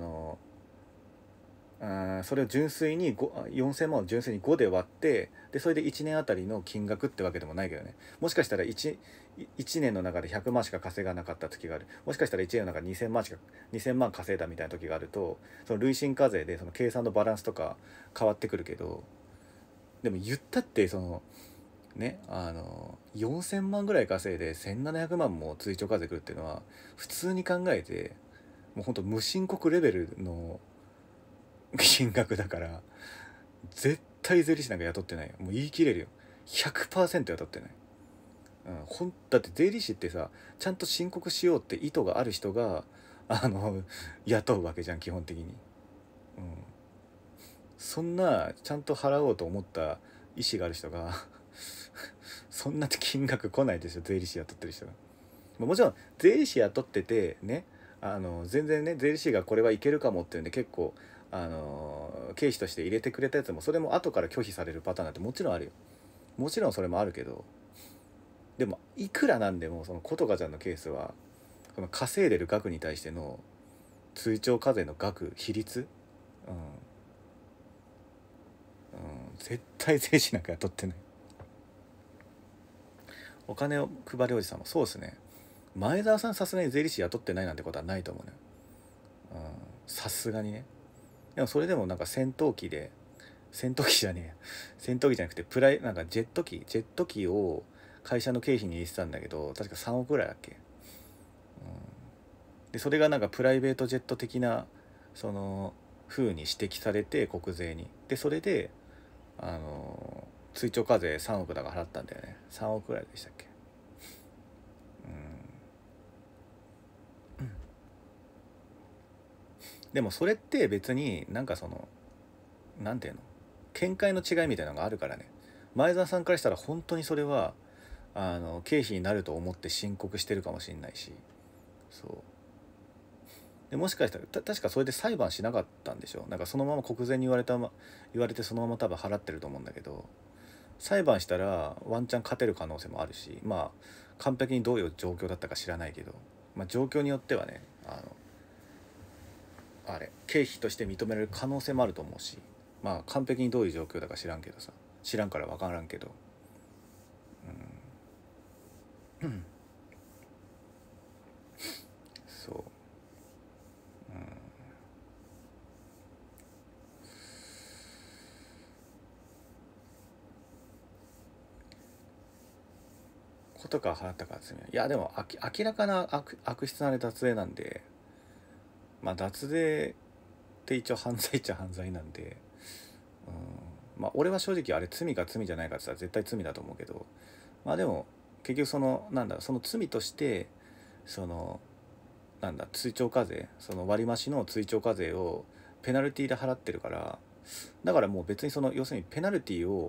あそれを純粋に4000万を純粋に5で割って、でそれで1年あたりの金額ってわけでもないけどね。もしかしたら1年の中で100万しか稼がなかった時がある。もしかしたら1年の中で2000万稼いだみたいな時があると、その累進課税でその計算のバランスとか変わってくるけど、でも言ったって4000万ぐらい稼いで1700万も追徴課税くるっていうのは、普通に考えてもうほんと無申告レベルの金額だから、絶対税理士なんか雇ってないよ。もう言い切れるよ。100% 雇ってない。だって税理士ってさ、ちゃんと申告しようって意図がある人が雇うわけじゃん、基本的に。そんなちゃんと払おうと思った意思がある人がそんな金額来ないでしょ、税理士雇ってる人が。もちろん税理士雇っててね、全然ね、税理士がこれはいけるかもっていうんで結構経費として入れてくれたやつも、それも後から拒否されるパターンなんてもちろんあるよ。もちろんそれもあるけど、でもいくらなんでもその琴香ちゃんのケースは、その稼いでる額に対しての追徴課税の比率、絶対税理士なんか雇ってない。お金を配るおじさんもそうですね。前澤さんさすがに税理士雇ってないなんてことはないと思うね。さすがにね。でもそれでも戦闘機じゃねえ戦闘機じゃなくてジェット機を会社の経費に入れてたんだけど、確か3億ぐらいだっけ、でそれがプライベートジェット的な風に指摘されて国税に、でそれで追徴課税3億だから払ったんだよね。3億ぐらいでしたっけ。でもそれって別になんていうの、見解の違いみたいなのがあるからね。前澤さんからしたら本当にそれは経費になると思って申告してるかもしれないし、そうで、もしかしたら確かそれで裁判しなかったんでしょ。そのまま国税に言われてそのまま多分払ってると思うんだけど、裁判したらワンチャン勝てる可能性もあるし、まあ完璧にどういう状況だったか知らないけど、状況によってはね、経費として認められる可能性もあると思うし、完璧にどういう状況だか知らんけどさ、知らんから分からんけど、そう、ことか払ったか罪は、いやでも明らかな悪質な脱税なんで、脱税って一応犯罪っちゃ犯罪なんで、俺は正直あれ罪か罪じゃないかって言ったら絶対罪だと思うけど、でも結局その罪として追徴課税、その割増の追徴課税をペナルティで払ってるから、だからもう別に要するにペナルティを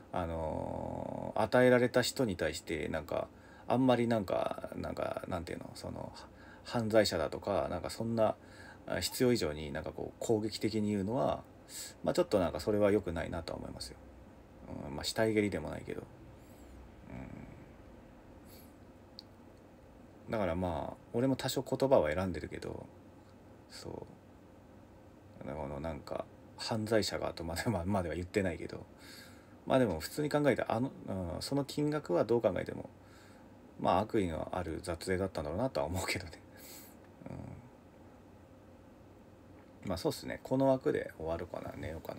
与えられた人に対してあんまりなんていうの、犯罪者だとかそんな必要以上に攻撃的に言うのは、ちょっとそれは良くないなとは思いますよ。死体蹴りでもないけど、 だからまあ俺も多少言葉は選んでるけど、そうこのなんか犯罪者がとまでは言ってないけど、まあでも普通に考えたらその金額はどう考えてもまあ悪意のある雑税だったんだろうなとは思うけどね。まあそうっすね、この枠で終わるかな、寝ようかな。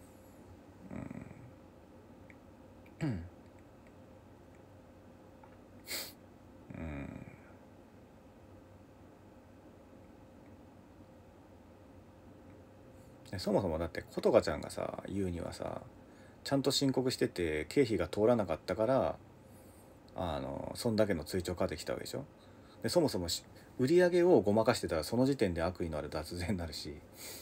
そもそもだって琴香ちゃんがさ言うにはさ、ちゃんと申告してて経費が通らなかったからそんだけの追徴課税来たわけでしょ。でそもそも売り上げをごまかしてたらその時点で悪意のある脱税になるし、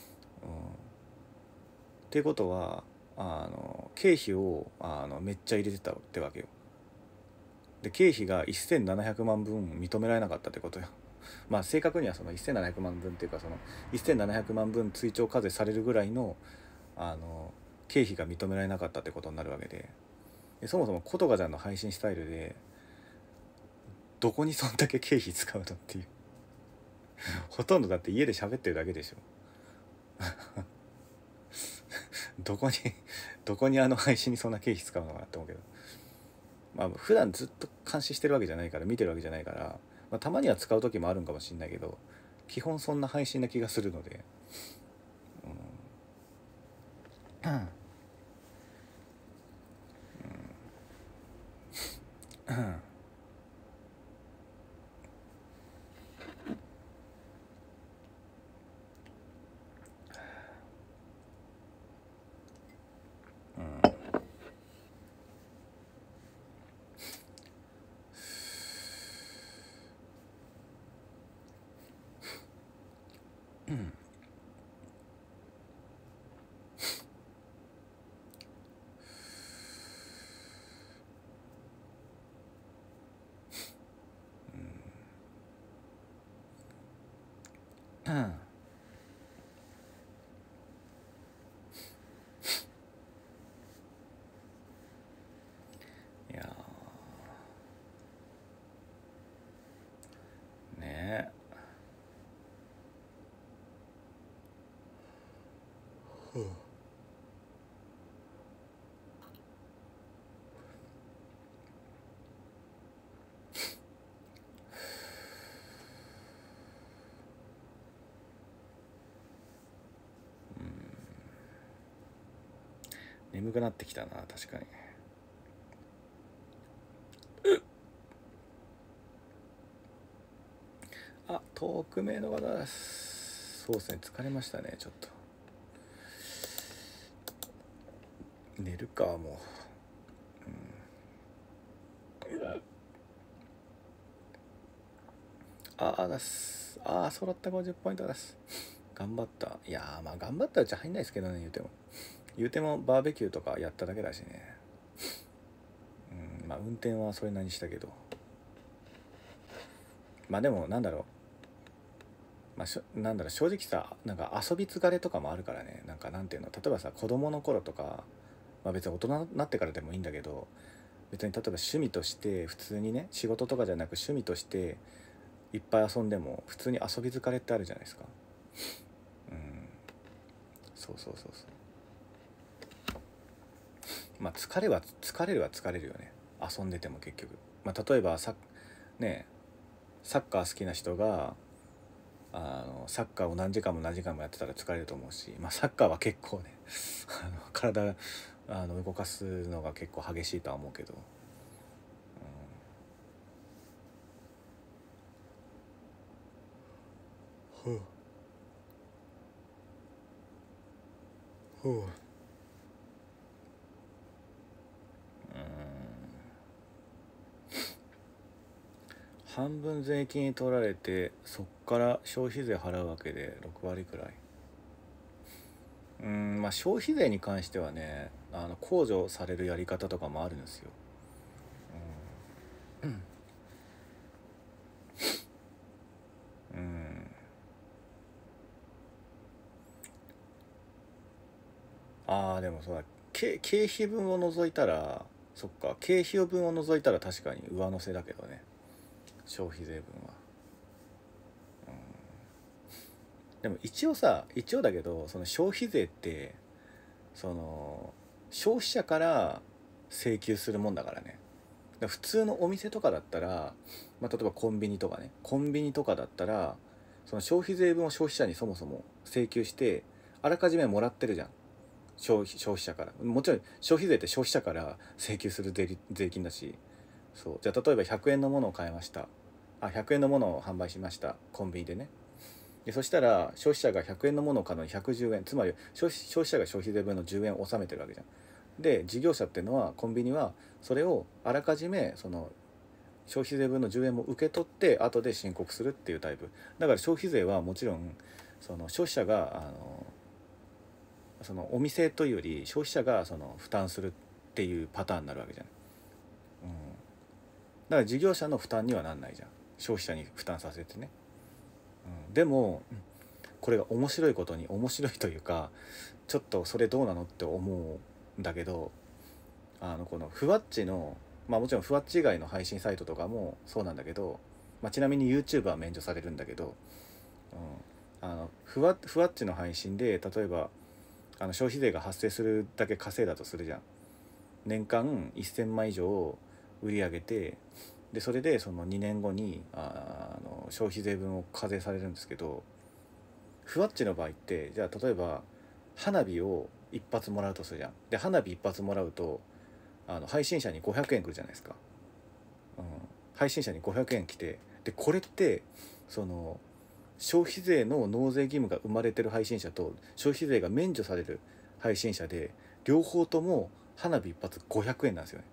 っていうことは経費をめっちゃ入れてたってわけよ。で経費が1700万分認められなかったってことよ。まあ正確にはその1700万分っていうか、その1700万分追徴課税されるぐらいの経費が認められなかったってことになるわけで、そもそも琴香ちゃんの配信スタイルでどこにそんだけ経費使うのっていう、ほとんどだって家で喋ってるだけでしょ。どこにどこに配信にそんな経費使うのかなって思うけど、まあ普段ずっと監視してるわけじゃないから、見てるわけじゃないから、まあ、たまには使う時もあるんかもしれないけど、基本そんな配信な気がするので、いやねえ、眠くなってきたな、確かに。あ、遠く名の方です。そうですね、疲れましたね、ちょっと。寝るか、もう。揃った50ポイントです。頑張った。いやまあ頑張ったうち入んないですけどね、言うてもバーベキューとかやっただけだしね。まあ運転はそれなりにしたけど、まあでもなんだろう、なんだろう、正直さ、なんか遊び疲れとかもあるからね。なんかなんていうの、例えばさ、子供の頃とか、まあ別に大人になってからでもいいんだけど、別に例えば趣味として普通にね、仕事とかじゃなく趣味としていっぱい遊んでも普通に遊び疲れってあるじゃないですか。そうそうそうそう。まあ疲れるよね、遊んでても結局。まあ例えばねサッカー好きな人がサッカーを何時間も何時間もやってたら疲れると思うし、まあサッカーは結構ね体動かすのが結構激しいとは思うけど、半分税金に取られてそっから消費税払うわけで6割くらい。まあ消費税に関してはね、控除されるやり方とかもあるんですよ。でもそうだ、経費分を除いたら、そっか、経費分を除いたら確かに上乗せだけどね。 消費税分は。でも一応さ、一応だけど、その消費税ってその消費者から請求するもんだからね。だから普通のお店とかだったら、まあ、例えばコンビニとかね、コンビニとかだったらその消費税分を消費者にそもそも請求してあらかじめもらってるじゃん。消費者から、もちろん消費税って消費者から請求する税金だし。そう、じゃあ例えば100円のものを買いました。100円のものを販売しました、コンビニでね。でそしたら消費者が100円のものを買うのに110円、つまり消費者が消費税分の10円を納めてるわけじゃん。で事業者っていうのは、コンビニはそれをあらかじめその消費税分の10円も受け取って後で申告するっていうタイプだから、消費税はもちろんその消費者がそのお店というより消費者がその負担するっていうパターンになるわけじゃない。うん、だから事業者の負担にはなんないじゃん、消費者に負担させてね。でもこれが面白いことに、面白いというかちょっとそれどうなのって思うんだけど、このふわっちの、まあもちろんふわっち以外の配信サイトとかもそうなんだけど、まあ、ちなみに YouTube は免除されるんだけど、ふわっちの配信で例えば消費税が発生するだけ稼いだとするじゃん。年間1000万以上売り上げて、でそれでその2年後に消費税分を課税されるんですけど、ふわっちの場合って、じゃあ例えば花火を一発もらうとするじゃん。で花火一発もらうと配信者に500円くるじゃないですか。配信者に500円来て、でこれってその消費税の納税義務が生まれてる配信者と消費税が免除される配信者で、両方とも花火一発500円なんですよね。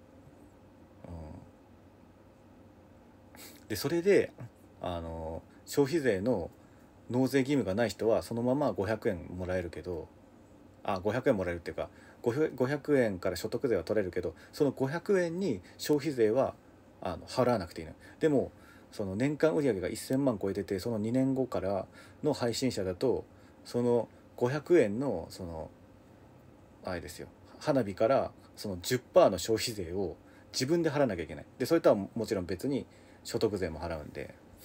でそれで消費税の納税義務がない人はそのまま500円もらえるけど、500円もらえるっていうか、500円から所得税は取れるけど、その500円に消費税は払わなくていいの。でもその年間売上が1000万超えてて、その2年後からの配信者だと、その500円のそのあれですよ、花火からその 10% の消費税を自分で払わなきゃいけない。でそれとはもちろん別に所得税も払うんで、だ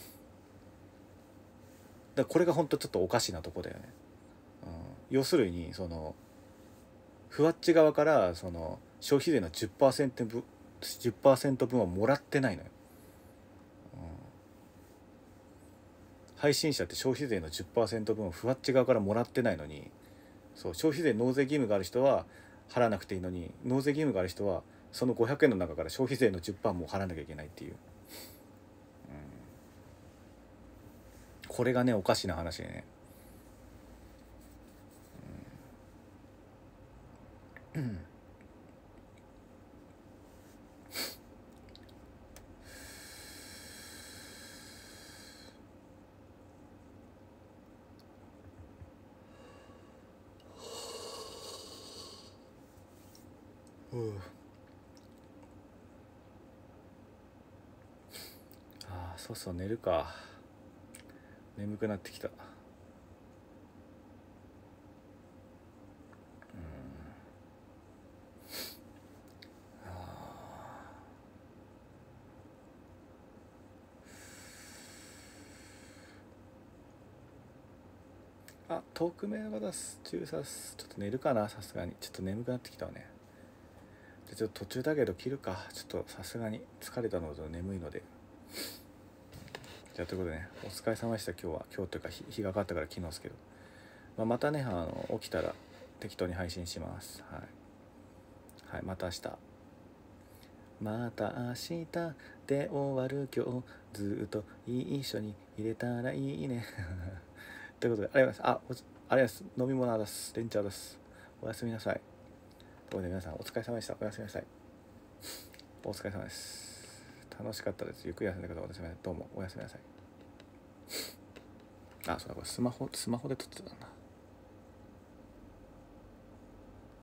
からこれが本当ちょっとおかしなとこだよね。要するにそのふわっち側からその消費税の 10% 分はもらってないのよ。配信者って消費税の 10% 分をふわっち側からもらってないのに、そう、消費税納税義務がある人は払わなくていいのに、納税義務がある人はその500円の中から消費税の 10% も払わなきゃいけないっていう、これがねおかしな話でね。そうそう、寝るか。眠くなってきた。遠く目が出す中さす。ちょっと寝るかな、さすがに。ちょっと眠くなってきたわね。でちょっと途中だけど切るか。ちょっとさすがに疲れたのと眠いので。じゃあということでね、お疲れ様でした。今日というか日がかかったから昨日ですけど、またね起きたら適当に配信します。はい、また明日。また明日で終わる今日、ずっと一緒に入れたらいいね。ということで、ありがとうございます。ありがとうございます。飲み物です。レンチャーです。おやすみなさい。ということで皆さんお疲れ様でした。おやすみなさい。お疲れ様です。楽しかったです。ゆっくり休んでください。どうもおやすみなさい。そうだ、これスマホで撮ってたんだ。